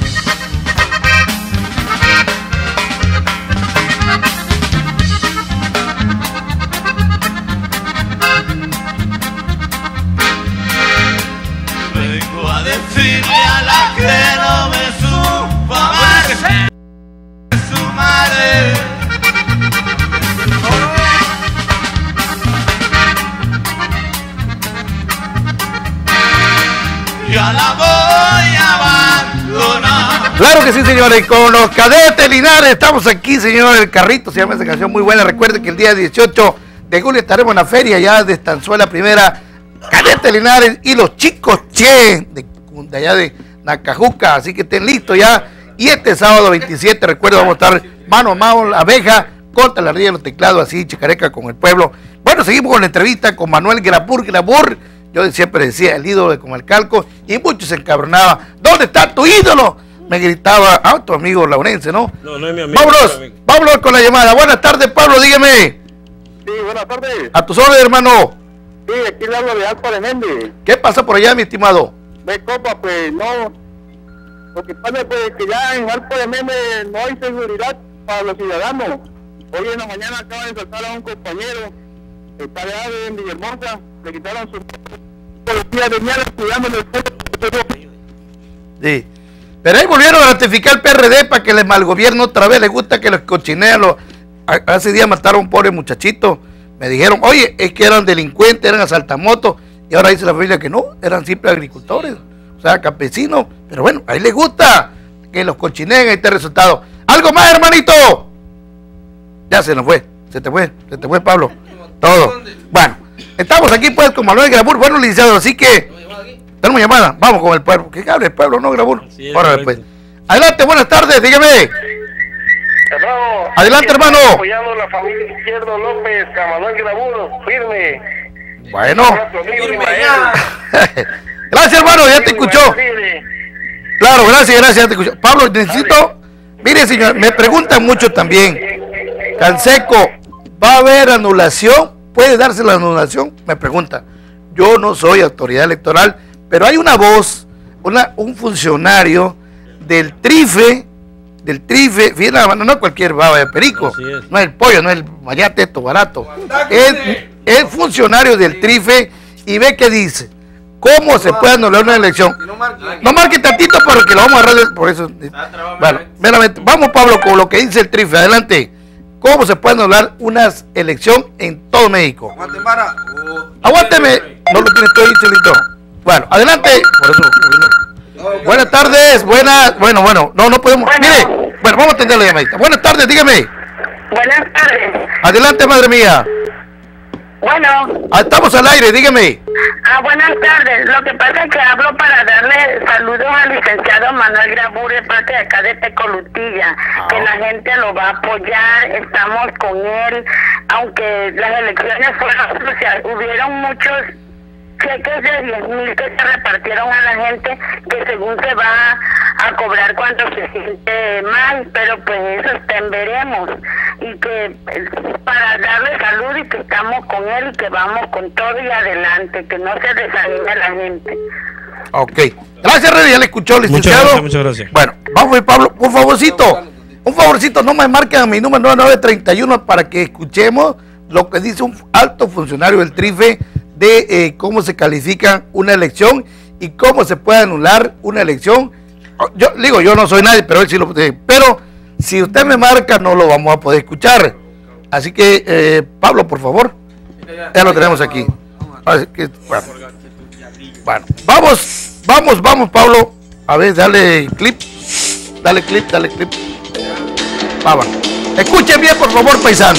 Vengo a decirle a la que no me supa más su madre. Ya la voy a abandonar. Claro que sí, señores, con los cadetes Linares estamos aquí, señor. El Carrito se llama esa canción muy buena. Recuerden que el día dieciocho de julio estaremos en la feria ya de Estanzuela Primera, Cadetes Linares y los chicos Che de, de allá de Nacajuca, así que estén listos ya. Y este sábado veintisiete, recuerdo, vamos a estar mano a mano la abeja contra la ardilla de los teclados, así Ichi Careca con el pueblo. Bueno, seguimos con la entrevista con Manuel Grabur. Grabur, yo siempre decía el ídolo de Comalcalco y muchos se encabronaban. ¿Dónde está tu ídolo? Me gritaba, ah, tu amigo Laurense, ¿no? No, no es mi amigo. Vámonos, vámonos con la llamada. Buenas tardes, Pablo, dígame. Sí, buenas tardes. A tus órdenes, hermano. Sí, aquí le hablo de Alfa de Méndez. ¿Qué pasa por allá, mi estimado? De copa, pues no. Lo que pasa pues que ya en Alfa de Méndez no hay seguridad para los ciudadanos. Hoy en la mañana acaban de saltar a un compañero, está allá en Villahermosa, le quitaron su policía de mierda cuidándole el pueblo. Sí. Pero ahí volvieron a ratificar el P R D para que les malgobierno otra vez. Les gusta que los cochinean. Los... Hace días mataron a un pobre muchachito. Me dijeron, oye, es que eran delincuentes, eran asaltamotos. Y ahora dice la familia que no, eran simples agricultores. O sea, campesinos. Pero bueno, ahí les gusta que los cochineen. Ahí está el resultado. ¿Algo más, hermanito? Ya se nos fue. Se te fue. Se te fue, Pablo. Todo. Bueno, estamos aquí pues con Manuel Grabur. Bueno, licenciado, así que... Tenemos llamada, vamos con el pueblo. Que hable el pueblo, ¿no, Grabur? Ahora después. Adelante, buenas tardes, dígame. Hermano, adelante, hermano. Apoyando a la familia Izquierdo López, a Manuel Grabur, firme. Bueno. Gracias, hermano, ya te escuchó. Claro, gracias, gracias, ya te escuchó. Pablo, necesito. Mire, señor, me preguntan mucho también. Canseco, ¿va a haber anulación? ¿Puede darse la anulación? Me preguntan. Yo no soy autoridad electoral, pero hay una voz, una, un funcionario del trife, del trife, fíjate, no es cualquier baba de perico, es. No es el pollo, no es el mayate esto barato, es, es funcionario del trife y ve que dice, ¿cómo se puede anular una elección? No marque tantito porque lo vamos a agarrar, por eso. Bueno, meramente, vamos Pablo con lo que dice el trife, adelante. ¿Cómo se puede anular una elección en todo México? Aguante, Mara. Aguánteme. No lo tienes todo ahí, Chelito. Bueno, adelante. Por eso. No, buenas tardes. Buenas. Bueno, bueno. No, no podemos. Bueno. Mire. Bueno, vamos a atender la llamadita. Buenas tardes, dígame. Buenas tardes. Adelante, madre mía. Bueno. Ah, estamos al aire, dígame. Ah, buenas tardes. Lo que pasa es que hablo para darle saludos al licenciado Manuel Grabur de parte de acá de Tecolutilla, ah. que la gente lo va a apoyar, estamos con él, aunque las elecciones fueron cruciales, hubieron muchos cheques de diez mil que se repartieron a la gente, que según se va a cobrar cuando se siente mal, pero pues eso está en veremos. y que eh, para darle salud y que estamos con él y que vamos con todo y adelante, que no se desanime la gente. Ok. Gracias, Rey, ya le escuchó, licenciado. Muchas gracias, muchas gracias. Bueno, vamos, Pablo, por favorcito, un favorcito, no me marquen a mi número nueve nueve treinta y uno para que escuchemos lo que dice un alto funcionario del TRIFE de eh, cómo se califica una elección y cómo se puede anular una elección. Yo digo, yo no soy nadie, pero él sí lo puede. Pero si usted me marca, no lo vamos a poder escuchar. Así que, eh, Pablo, por favor, ya lo tenemos aquí. Así que, bueno. Bueno, vamos, vamos, vamos, Pablo. A ver, dale clip, dale clip, dale clip. Vamos. Escuchen bien, por favor, paisano.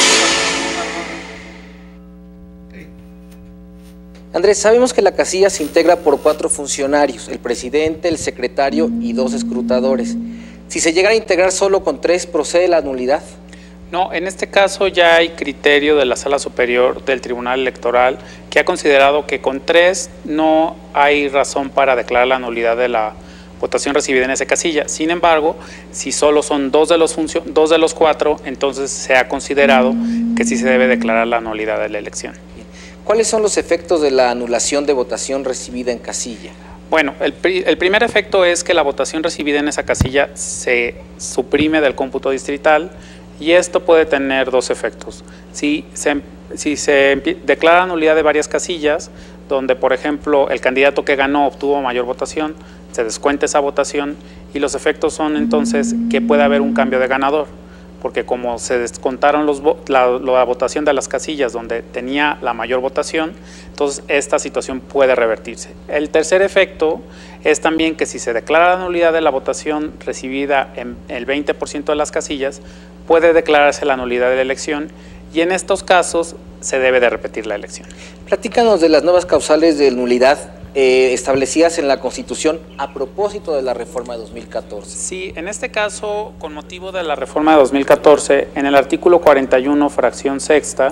Andrés, sabemos que la casilla se integra por cuatro funcionarios, el presidente, el secretario y dos escrutadores. Si se llegara a integrar solo con tres, ¿procede la nulidad? No, en este caso ya hay criterio de la Sala Superior del Tribunal Electoral que ha considerado que con tres no hay razón para declarar la nulidad de la votación recibida en esa casilla. Sin embargo, si solo son dos de los funcio- dos de los cuatro, entonces se ha considerado que sí se debe declarar la nulidad de la elección. ¿Cuáles son los efectos de la anulación de votación recibida en casilla? Bueno, el, pri- el primer efecto es que la votación recibida en esa casilla se suprime del cómputo distrital y esto puede tener dos efectos. Si se, si se declara nulidad de varias casillas, donde por ejemplo el candidato que ganó obtuvo mayor votación, se descuenta esa votación y los efectos son entonces que puede haber un cambio de ganador, porque como se descontaron los, la, la votación de las casillas donde tenía la mayor votación, entonces esta situación puede revertirse. El tercer efecto es también que si se declara la nulidad de la votación recibida en el veinte por ciento de las casillas, puede declararse la nulidad de la elección y en estos casos se debe de repetir la elección. Platícanos de las nuevas causales de nulidad eh, establecidas en la Constitución a propósito de la reforma de dos mil catorce. Sí, en este caso, con motivo de la reforma de dos mil catorce, en el artículo cuarenta y uno, fracción sexta,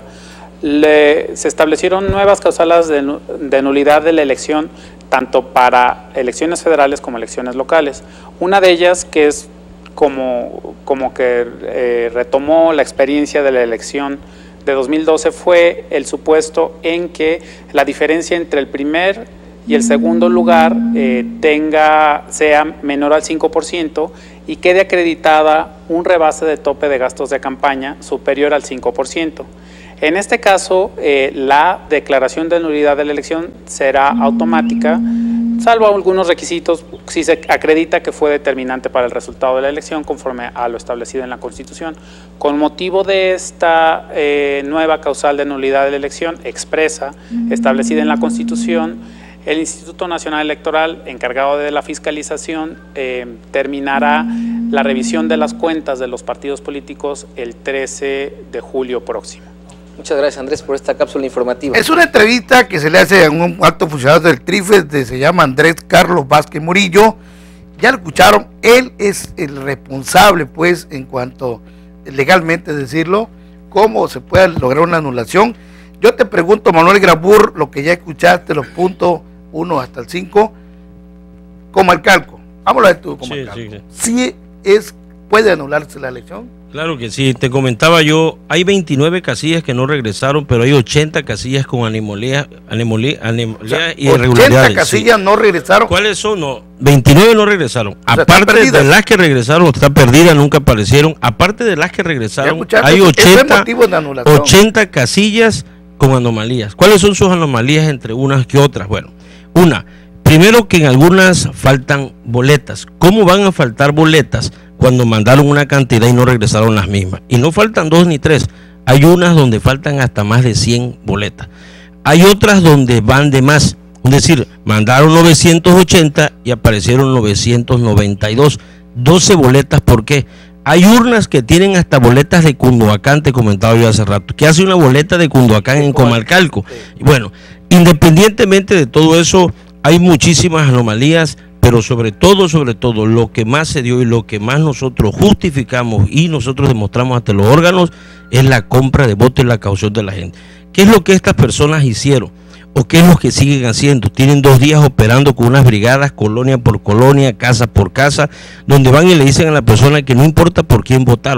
le, se establecieron nuevas causales de, de nulidad de la elección, tanto para elecciones federales como elecciones locales. Una de ellas, que es como, como que eh, retomó la experiencia de la elección de dos mil doce, fue el supuesto en que la diferencia entre el primer y el segundo lugar eh, tenga, sea menor al cinco por ciento y quede acreditada un rebase de tope de gastos de campaña superior al cinco por ciento. En este caso, eh, la declaración de nulidad de la elección será automática, salvo algunos requisitos, si se acredita que fue determinante para el resultado de la elección conforme a lo establecido en la Constitución. Con motivo de esta eh, nueva causal de nulidad de la elección expresa, establecida en la Constitución, el Instituto Nacional Electoral, encargado de la fiscalización, eh, terminará la revisión de las cuentas de los partidos políticos el trece de julio próximo. Muchas gracias, Andrés, por esta cápsula informativa. Es una entrevista que se le hace a un alto funcionario del TRIFE, de, se llama Andrés Carlos Vázquez Murillo. Ya lo escucharon, él es el responsable, pues, en cuanto legalmente decirlo, cómo se puede lograr una anulación. Yo te pregunto, Manuel Grabur, lo que ya escuchaste, los puntos uno hasta el cinco, como el calco. Vamos a ver tú, como Sí, el calco. sí. ¿Sí es, puede anularse la elección? Claro que sí, te comentaba yo, hay veintinueve casillas que no regresaron, pero hay ochenta casillas con anomalías anomalía, anomalía O sea, y irregularidades. ochenta casillas sí. no regresaron. ¿Cuáles son? No, veintinueve no regresaron. sea, están Aparte de perdidas. las que regresaron, están perdidas, nunca aparecieron. Aparte de las que regresaron, escuchaste, hay ese es ochenta, motivo de anulación. ochenta casillas con anomalías. ¿Cuáles son sus anomalías entre unas que otras? Bueno, una, primero que en algunas faltan boletas. ¿Cómo van a faltar boletas cuando mandaron una cantidad y no regresaron las mismas? Y no faltan dos ni tres, hay unas donde faltan hasta más de cien boletas. Hay otras donde van de más, es decir, mandaron novecientos ochenta y aparecieron novecientos noventa y dos, doce boletas. ¿Por qué? Hay urnas que tienen hasta boletas de Cunduacán, te comentaba yo hace rato. ¿Qué hace una boleta de Cunduacán en Comalcalco? Y bueno, independientemente de todo eso, hay muchísimas anomalías, pero sobre todo, sobre todo, lo que más se dio y lo que más nosotros justificamos y nosotros demostramos ante los órganos es la compra de votos y la caución de la gente. ¿Qué es lo que estas personas hicieron? ¿O qué es lo que siguen haciendo? Tienen dos días operando con unas brigadas, colonia por colonia, casa por casa, donde van y le dicen a la persona que no importa por quién votaron,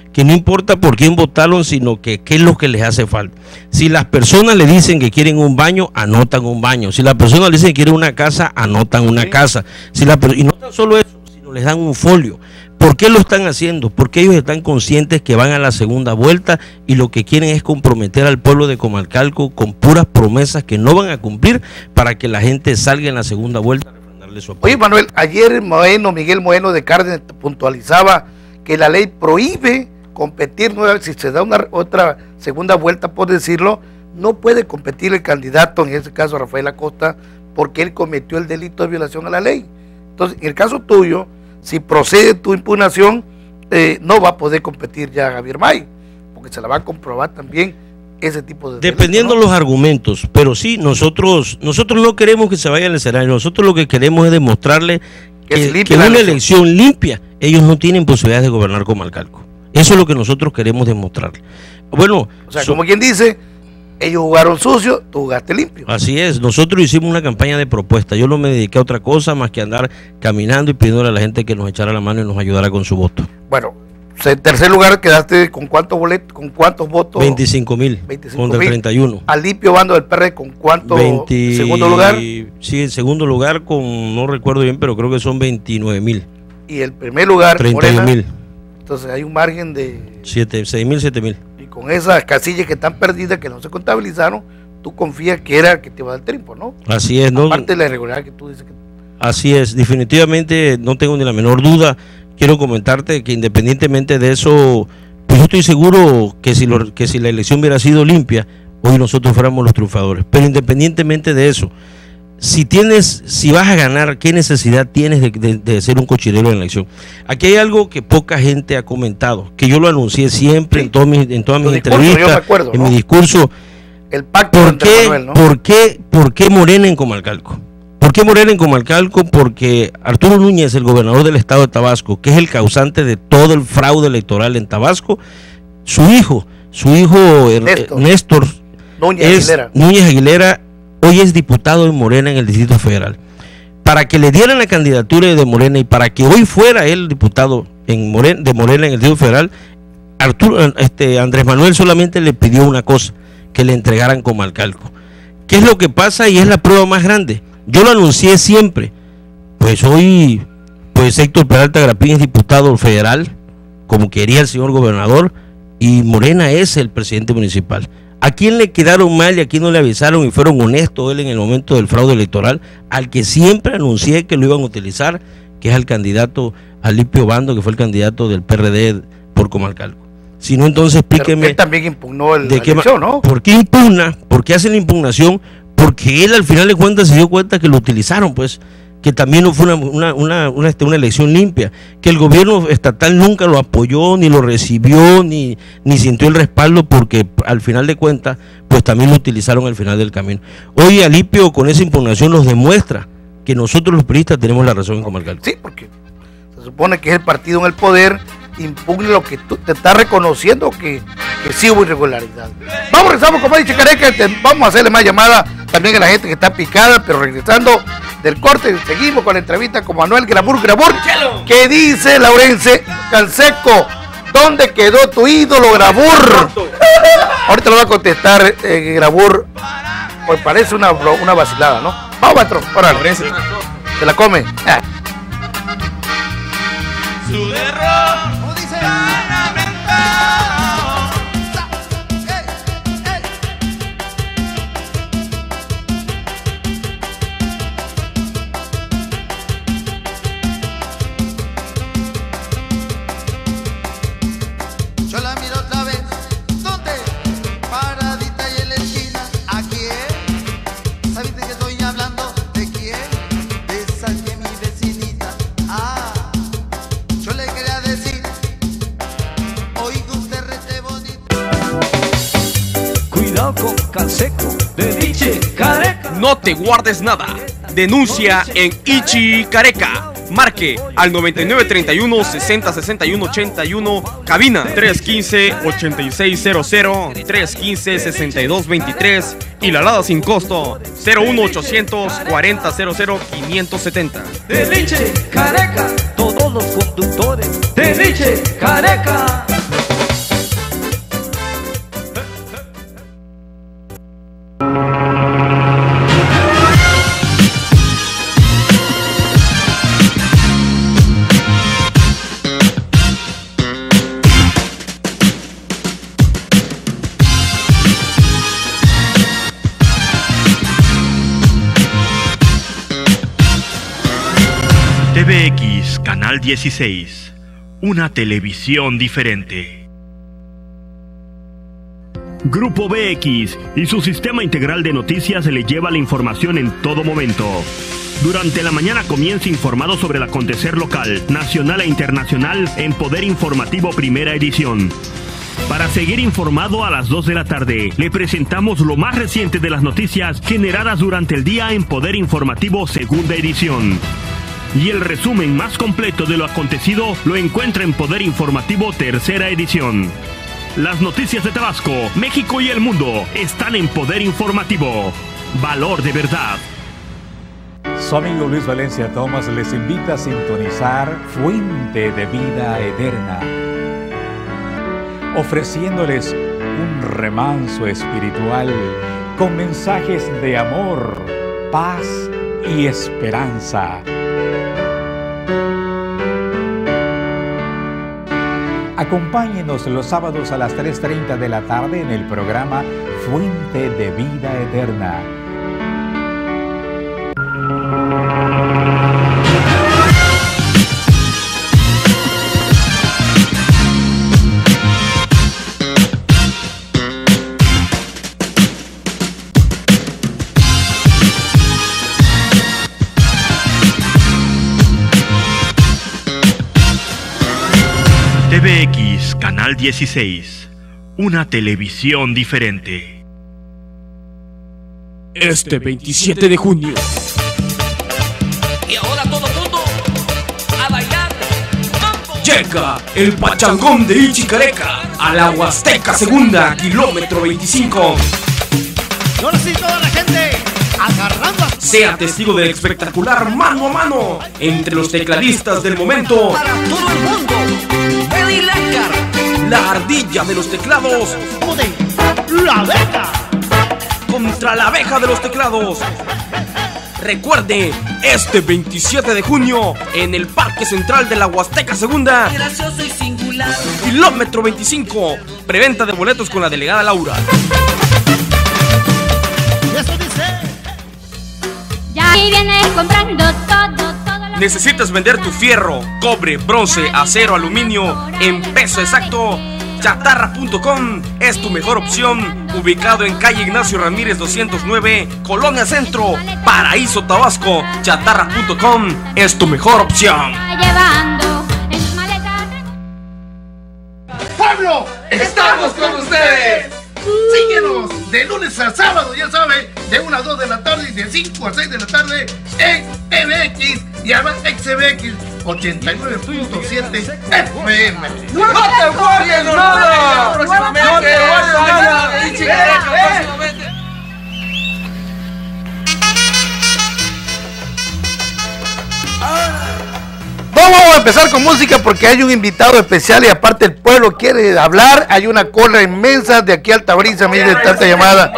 que no importa por quién votaron, sino que qué es lo que les hace falta. Si las personas le dicen que quieren un baño, anotan un baño. Si las personas le dicen que quieren una casa, anotan una sí. casa. Si la, y no tan solo eso, sino les dan un folio. ¿Por qué lo están haciendo? Porque ellos están conscientes que van a la segunda vuelta y lo que quieren es comprometer al pueblo de Comalcalco con puras promesas que no van a cumplir para que la gente salga en la segunda vuelta a refrendarle su apoyo. Oye, Manuel, ayer Moeno, Miguel Moeno de Cárdenas puntualizaba que la ley prohíbe competir, si se da una otra segunda vuelta, por decirlo, no puede competir el candidato, en este caso Rafael Acosta, porque él cometió el delito de violación a la ley. Entonces, en el caso tuyo, si procede tu impugnación, eh, no va a poder competir ya Javier May, porque se la va a comprobar también ese tipo de dependiendo de ¿no? los argumentos, pero sí, nosotros nosotros no queremos que se vaya al escenario, nosotros lo que queremos es demostrarle que, que, que una elección. elección limpia, ellos no tienen posibilidades de gobernar Comalcalco. Eso es lo que nosotros queremos demostrarle. Bueno, o sea, so, como quien dice, ellos jugaron sucio, tú jugaste limpio. Así es, nosotros hicimos una campaña de propuesta. Yo no me dediqué a otra cosa más que andar caminando y pidiéndole a la gente que nos echara la mano y nos ayudara con su voto. Bueno, en tercer lugar quedaste con cuántos boletos, con cuántos votos. veinticinco mil contra el treinta y uno. Alipio Bando del P R con cuánto. veinte, segundo lugar. Sí, en segundo lugar con, no recuerdo bien, pero creo que son veintinueve mil. Y el primer lugar, treinta y un mil. Entonces hay un margen de seis mil, siete mil. Y con esas casillas que están perdidas, que no se contabilizaron, tú confías que era el que te iba a dar triunfo, ¿no? Así es, ¿no? Aparte de la irregularidad que tú dices que... Así es, definitivamente no tengo ni la menor duda. Quiero comentarte que independientemente de eso, pues yo estoy seguro que si, lo, que si la elección hubiera sido limpia, hoy nosotros fuéramos los triunfadores. Pero independientemente de eso, si tienes, si vas a ganar, ¿qué necesidad tienes de, de, de ser un cochinero en la elección? Aquí hay algo que poca gente ha comentado, que yo lo anuncié siempre sí. en, todo mi, en todas mis discurso, entrevistas, acuerdo, en ¿no? mi discurso. El pacto ¿Por qué, Manuel, ¿no? ¿por qué, ¿Por qué Morena en Comalcalco? ¿Por qué Morena en Comalcalco? Porque Arturo Núñez, el gobernador del estado de Tabasco, que es el causante de todo el fraude electoral en Tabasco, su hijo, su hijo Néstor, Néstor Núñez, es, Aguilera. Núñez Aguilera, hoy es diputado de Morena en el Distrito Federal. Para que le dieran la candidatura de Morena y para que hoy fuera él diputado en Morena, de Morena en el Distrito Federal, Arturo, este, Andrés Manuel solamente le pidió una cosa, que le entregaran Comalcalco. ¿Qué es lo que pasa? Y es la prueba más grande. Yo lo anuncié siempre. Pues hoy, pues Héctor Peralta Grapín es diputado federal, como quería el señor gobernador, y Morena es el presidente municipal. ¿A quién le quedaron mal y a quién no le avisaron y fueron honestos él en el momento del fraude electoral? Al que siempre anuncié que lo iban a utilizar, que es el candidato Alipio Bando, que fue el candidato del P R D por Comalcalco. Si no, entonces explíqueme. Pero él también impugnó el, de la qué elección, ¿no? ¿Por qué impugna? ¿Por qué hace la impugnación? Porque él al final de cuentas se dio cuenta que lo utilizaron, pues, que también no fue una, una, una, una, este, una elección limpia, que el gobierno estatal nunca lo apoyó, ni lo recibió, ni, ni sintió el respaldo, porque al final de cuentas, pues también lo utilizaron al final del camino. Hoy Alipio con esa impugnación nos demuestra que nosotros los periodistas tenemos la razón en Comalcalco. Sí, porque se supone que es el partido en el poder, impugne lo que tú te estás reconociendo que, que sí hubo irregularidad. Vamos, regresamos con más Chicareca, vamos a hacerle más llamada también a la gente que está picada, pero regresando del corte, seguimos con la entrevista con Manuel Grabur Grabur, que dice Laurence Canseco, ¿dónde quedó tu ídolo Grabur? Ahorita lo va a contestar eh, Grabur, pues parece una, una vacilada, ¿no? Vamos, maestro, órale. Se la come. Ah. Su error yo la miro otra vez, ¿dónde? Paradita y en la esquina, ¿a quién? ¿Sabes de qué estoy hablando? ¿De quién? De esa que mi vecinita, ah, yo le quería decir, oiga usted rete bonito. Cuidado con Canseco, de Ichi Careca. No te guardes nada. Denuncia en Ichi Careca. Marque al noventa y nueve treinta y uno sesenta sesenta y uno ochenta y uno. Cabina tres uno cinco ochenta y seis cero cero, tres uno cinco sesenta y dos veintitrés y la alada sin costo cero uno ochocientos cuarenta cero cero quinientos setenta. De Ichi Careca, todos los conductores de Ichi Careca. Canal dieciséis, una televisión diferente. Grupo B X y su sistema integral de noticias le lleva la información en todo momento. Durante la mañana comienza informado sobre el acontecer local, nacional e internacional en Poder Informativo Primera Edición. Para seguir informado a las dos de la tarde, le presentamos lo más reciente de las noticias generadas durante el día en Poder Informativo Segunda Edición. Y el resumen más completo de lo acontecido lo encuentra en Poder Informativo Tercera Edición. Las noticias de Tabasco, México y el mundo están en Poder Informativo. Valor de verdad. Su amigo Luis Valencia Thomas les invita a sintonizar Fuente de Vida Eterna, ofreciéndoles un remanso espiritual con mensajes de amor, paz y esperanza. Acompáñenos los sábados a las tres treinta de la tarde en el programa Fuente de Vida Eterna. T V X Canal dieciséis, una televisión diferente. Este veintisiete de junio. Y ahora todo el mundo a bailar. Llega el pachangón de Ichicareca a la Huasteca Segunda, kilómetro veinticinco. Ahora sí, toda la gente agarrando. Sea testigo del espectacular mano a mano entre los tecladistas del momento. Para todo el mundo. Eli Lacar. La ardilla de los teclados. La abeja. Contra la abeja de los teclados. Recuerde, este veintisiete de junio en el Parque Central de la Huasteca Segunda, Gracioso y singular. kilómetro veinticinco. Preventa de boletos con la delegada Laura. Eso dice. Ya ahí vienes comprando todo, todo lo ¿Necesitas vender tu fierro, cobre, bronce, acero, aluminio en peso exacto? Chatarra punto com es tu mejor opción, ubicado en calle Ignacio Ramírez doscientos nueve, Colonia Centro, Paraíso, Tabasco. Chatarra punto com es tu mejor opción. llevando en sus maletas. ¡Pueblo! ¡Estamos con ustedes! Síguenos de lunes a sábado, ya sabe, de una a dos de la tarde y de cinco a seis de la tarde en T V X y además X B X ochenta y nueve punto siete F M. ¡No te guardes nada! ¡Próximamente! ¡No te guardes nada! ¡Próximamente! Vamos a empezar con música porque hay un invitado especial y aparte el pueblo quiere hablar. Hay una cola inmensa de aquí a Altabrisa, me dice tanta llamada.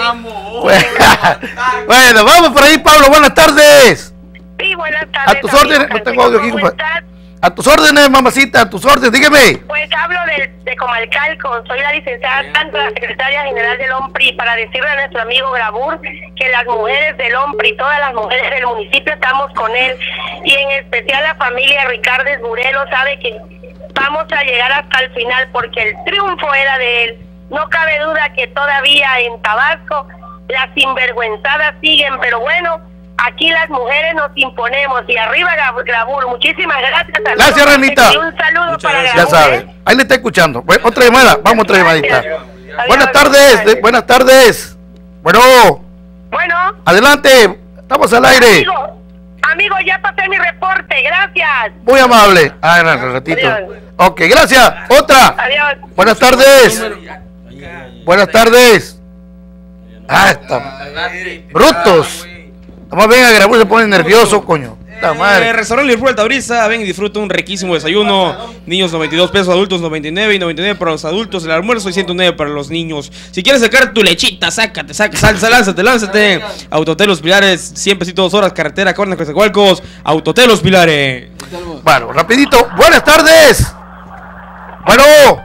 Bueno, vamos por ahí, Pablo. Buenas tardes. Sí, buenas tardes. A tus órdenes, no tengo audio aquí, compadre. A tus órdenes, mamacita, a tus órdenes, dígame. Pues hablo de, de Comalcalco, soy la licenciada Sandra, la secretaria general del OMPRI, para decirle a nuestro amigo Grabur que las mujeres del OMPRI, todas las mujeres del municipio estamos con él, y en especial la familia Ricardes Burelo sabe que vamos a llegar hasta el final porque el triunfo era de él. No cabe duda que todavía en Tabasco las sinvergüenzadas siguen, pero bueno, aquí las mujeres nos imponemos y arriba Grabur. Muchísimas gracias. Saludos. Gracias, Renita. Y un saludo Muchas para gracias. Grabur. Ya sabe, ahí le está escuchando. Bueno, otra llamada, vamos otra llamadita. Adiós. Buenas tardes, de- buenas tardes. Bueno, Bueno, adelante, estamos al aire. amigo, amigo, ya pasé mi reporte, gracias. Muy amable. Ah, en un ratito. Adiós. Ok, gracias. Otra. Adiós. Buenas tardes. Buenas tardes. Ah, está. Brutos. Vamos, ven a grabar, se pone nervioso, coño. La madre. Eh, Restaurante Liverpool Tabriza, ven y disfruta un riquísimo desayuno. Niños noventa y dos pesos, adultos noventa y nueve y noventa y nueve para los adultos, el almuerzo y ciento nueve para los niños. Si quieres sacar tu lechita, sácate, sácate, sal, lánzate, lánzate. Autotel Los Pilares, cien pesitos dos horas, carretera Corna, Coatzacoalcos. Autotel Los Pilares. Bueno, rapidito. Buenas tardes. Bueno.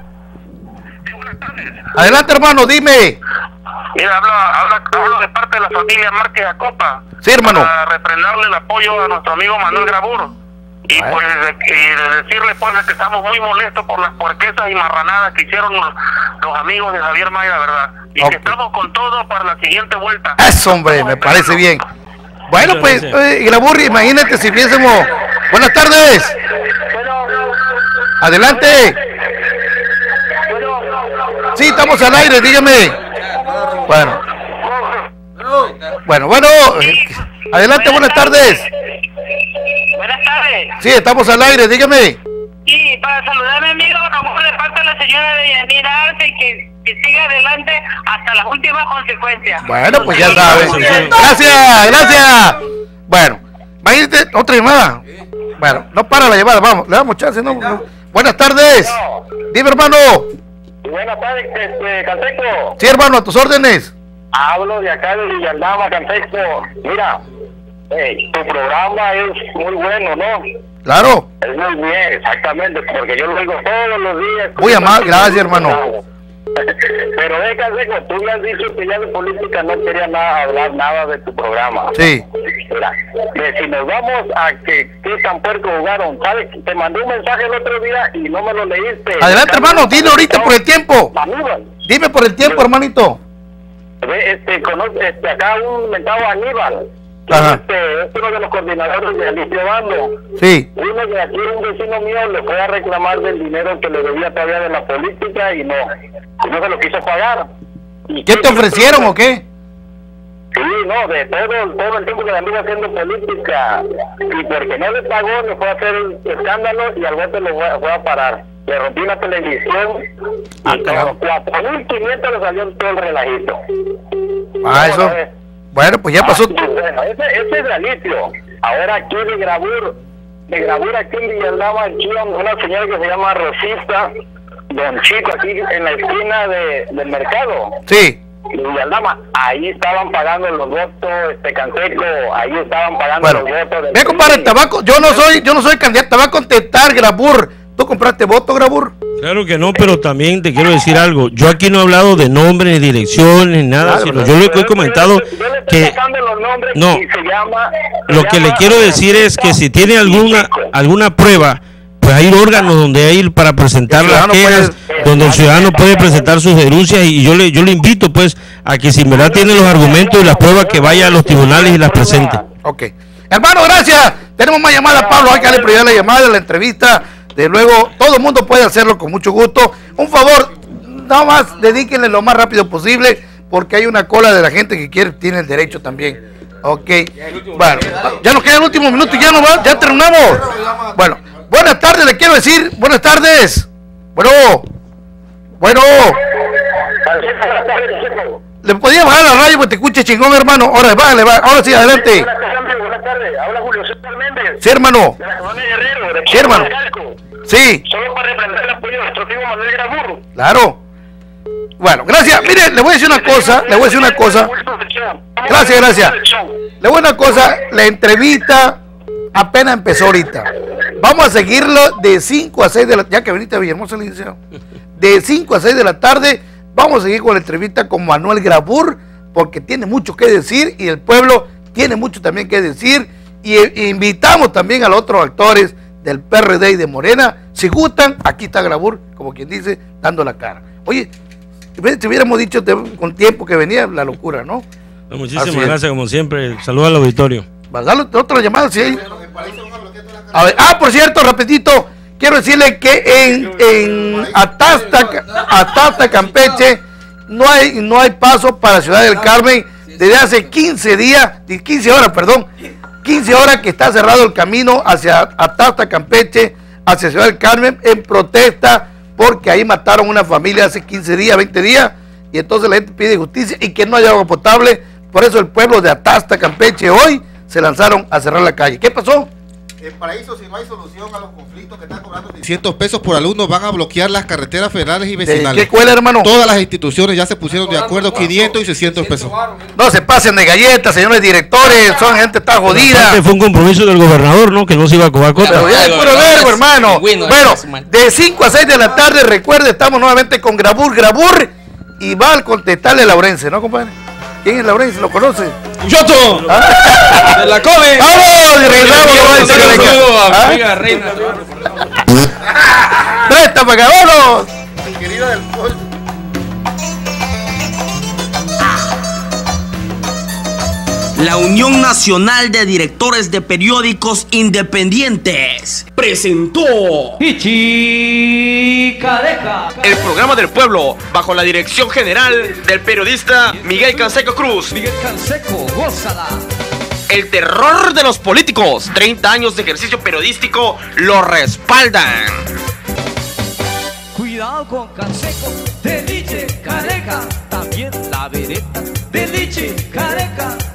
Adelante, hermano, dime. Mira, habla, habla, hablo de parte de la familia Márquez Acopa. Sí, hermano. Para refrendarle el apoyo a nuestro amigo Manuel Grabur. Y pues y decirle pues que estamos muy molestos por las puerquesas y marranadas que hicieron los, los amigos de Javier Mayra, ¿verdad? Y okay. que estamos con todo para la siguiente vuelta. Eso, hombre, me parece bien. Bueno, pues, eh, Graburri, imagínate si viésemos... Buenas tardes. Adelante. Sí, estamos al aire, dígame. Bueno. Bueno, bueno. Adelante, buenas tardes. Buenas tardes. Sí, estamos al aire, dígame. Sí, para saludar a mi amigo Ramón de parte de la señora Deyanira Arce y que, que siga adelante hasta las últimas consecuencias. Bueno, pues ya sabes. Gracias, gracias. Bueno, imagínate, otra llamada. Bueno, no para la llamada, vamos, le damos chance, no. no. Buenas tardes. Dime, hermano. Buenas tardes, este, Canseco. Sí, hermano, a tus órdenes. Hablo de acá de Villandama, Canseco. Mira, hey, tu programa es muy bueno, ¿no? Claro. Es muy bien, exactamente, porque yo lo digo todos los días. Muy amable, gracias, hermano. Pero ve, Canseco, tú me has dicho que ya de política no quería nada, hablar nada de tu programa. Sí. Mira, que si nos vamos a que qué tan puerco jugaron, ¿sabes? Te mandé un mensaje el otro día y no me lo leíste. Adelante, hermano, dile ahorita por el tiempo. Aníbal. Dime por el tiempo, hermanito. Ve, este, conoce, este, acá un mentado Aníbal. Ajá. Este, es uno de los coordinadores de Alicia Bando. Sí. Uno de aquí, un vecino mío, le fue a reclamar del dinero que le debía todavía de la política y no, y no se lo quiso pagar. ¿Y qué te ofrecieron o qué? Sí, no, de todo, todo el tiempo que anduvo haciendo política. Y porque no le pagó, le fue a hacer escándalo y al bote le fue, fue a parar. Le rompió una televisión ah, y con cuatro mil quinientos le salió todo el relajito. Ah, eso. Bueno, pues ya pasó. Ah, bueno, ese, ese es Alicio. Ahora aquí de Grabur, de Grabur aquí en Villandama, aquí una señora que se llama Rosita, Don Chico, aquí en la esquina de, del mercado. Sí. Villandama, ahí estaban pagando los votos, este Canseco, ahí estaban pagando bueno, los votos. Ve, compadre, el tabaco, yo no soy, yo no soy candidato, te va a contestar, Grabur. ¿Tú compraste voto, Grabur? Claro que no, pero también te quiero decir algo. Yo aquí no he hablado de nombres, ni direcciones, ni nada, claro, sino yo lo que he comentado que no. Lo que le quiero decir es que si tiene alguna alguna prueba, pues hay órganos donde hay para presentar las quejas, donde el ciudadano puede presentar sus denuncias y yo le yo le invito pues a que si en verdad tiene los argumentos y las pruebas que vaya a los tribunales y las presente. Ok. Hermano, gracias. Tenemos más llamadas, Pablo, hay que darle prioridad a la llamada, a la entrevista. De luego, todo el mundo puede hacerlo con mucho gusto. Un favor, nada más dedíquenle lo más rápido posible, porque hay una cola de la gente que quiere, tiene el derecho también. Ok. Bueno, ya nos queda el último minuto y ya no va, ya terminamos. Bueno, buenas tardes, le quiero decir, buenas tardes. Bueno, bueno. ¿Le podía bajar la radio porque te escuche chingón, hermano? Ahora, bájale, bájale. Ahora sí, adelante. Buenas tardes, habla Julio César Méndez. Sí, hermano. De la colonia Guerrero, de sí, hermano. Sí. Solo para representar el apoyo de nuestro amigo Manuel Grabur. Claro. Bueno, gracias. Mire, le voy a decir una cosa, le voy a decir una cosa. Gracias, gracias. Le voy a decir una cosa, la entrevista apenas empezó ahorita. Vamos a seguirlo de cinco a seis de la tarde, ya que veniste a Villahermosa, le dice. De cinco a seis de la tarde, vamos a seguir con la entrevista con Manuel Grabur, porque tiene mucho que decir y el pueblo tiene mucho también que decir. Y e, invitamos también a los otros actores del P R D y de Morena. Si gustan, aquí está Grabur, como quien dice, dando la cara. Oye, si hubiéramos dicho con tiempo que venía, la locura, ¿no? No, muchísimas Así gracias, es. Como siempre. Saludos al auditorio. Va a darle otra llamada, si hay. A ver, ah, por cierto, rapidito, quiero decirle que en, en Atasta, Atasta, Campeche, no hay, no hay paso para Ciudad del Carmen desde hace quince días, quince horas, perdón, quince horas que está cerrado el camino hacia Atasta, Campeche, hacia Ciudad del Carmen, en protesta, porque ahí mataron una familia hace quince días, veinte días, y entonces la gente pide justicia y que no haya agua potable. Por eso el pueblo de Atasta, Campeche, hoy se lanzaron a cerrar la calle. ¿Qué pasó? En Paraíso, si no hay solución a los conflictos que están cobrando seiscientos pesos por alumno, van a bloquear las carreteras federales y vecinales. ¿Qué escuela, hermano? Todas las instituciones ya se pusieron de acuerdo, quinientos y seiscientos pesos. No se pasen de galletas, señores directores, son gente está jodida. Fue un compromiso del gobernador, ¿no? Que no se iba a cobrar cota. Pero ya es puro verbo, hermano. Bueno, de cinco a seis de la tarde, recuerde, estamos nuevamente con Grabur, Grabur, y va a contestarle a Laurense, ¿no, compadre? ¿Quién es Laurense? ¿Lo conoce? ¡Yoto! ¿Ah? ¡Se la come! ¡Vamos! Y regresamos. Un saludo a mi amiga Reina. ¡Presta para acá, vámonos! Querida del pollo. La Unión Nacional de Directores de Periódicos Independientes presentó Ichi Careca, el programa del pueblo, bajo la dirección general del periodista Miguel Canseco Cruz. Miguel Canseco, gózala. El terror de los políticos, treinta años de ejercicio periodístico lo respaldan. Cuidado con Canseco, de Liche Careca, también la vereta de Liche Careca.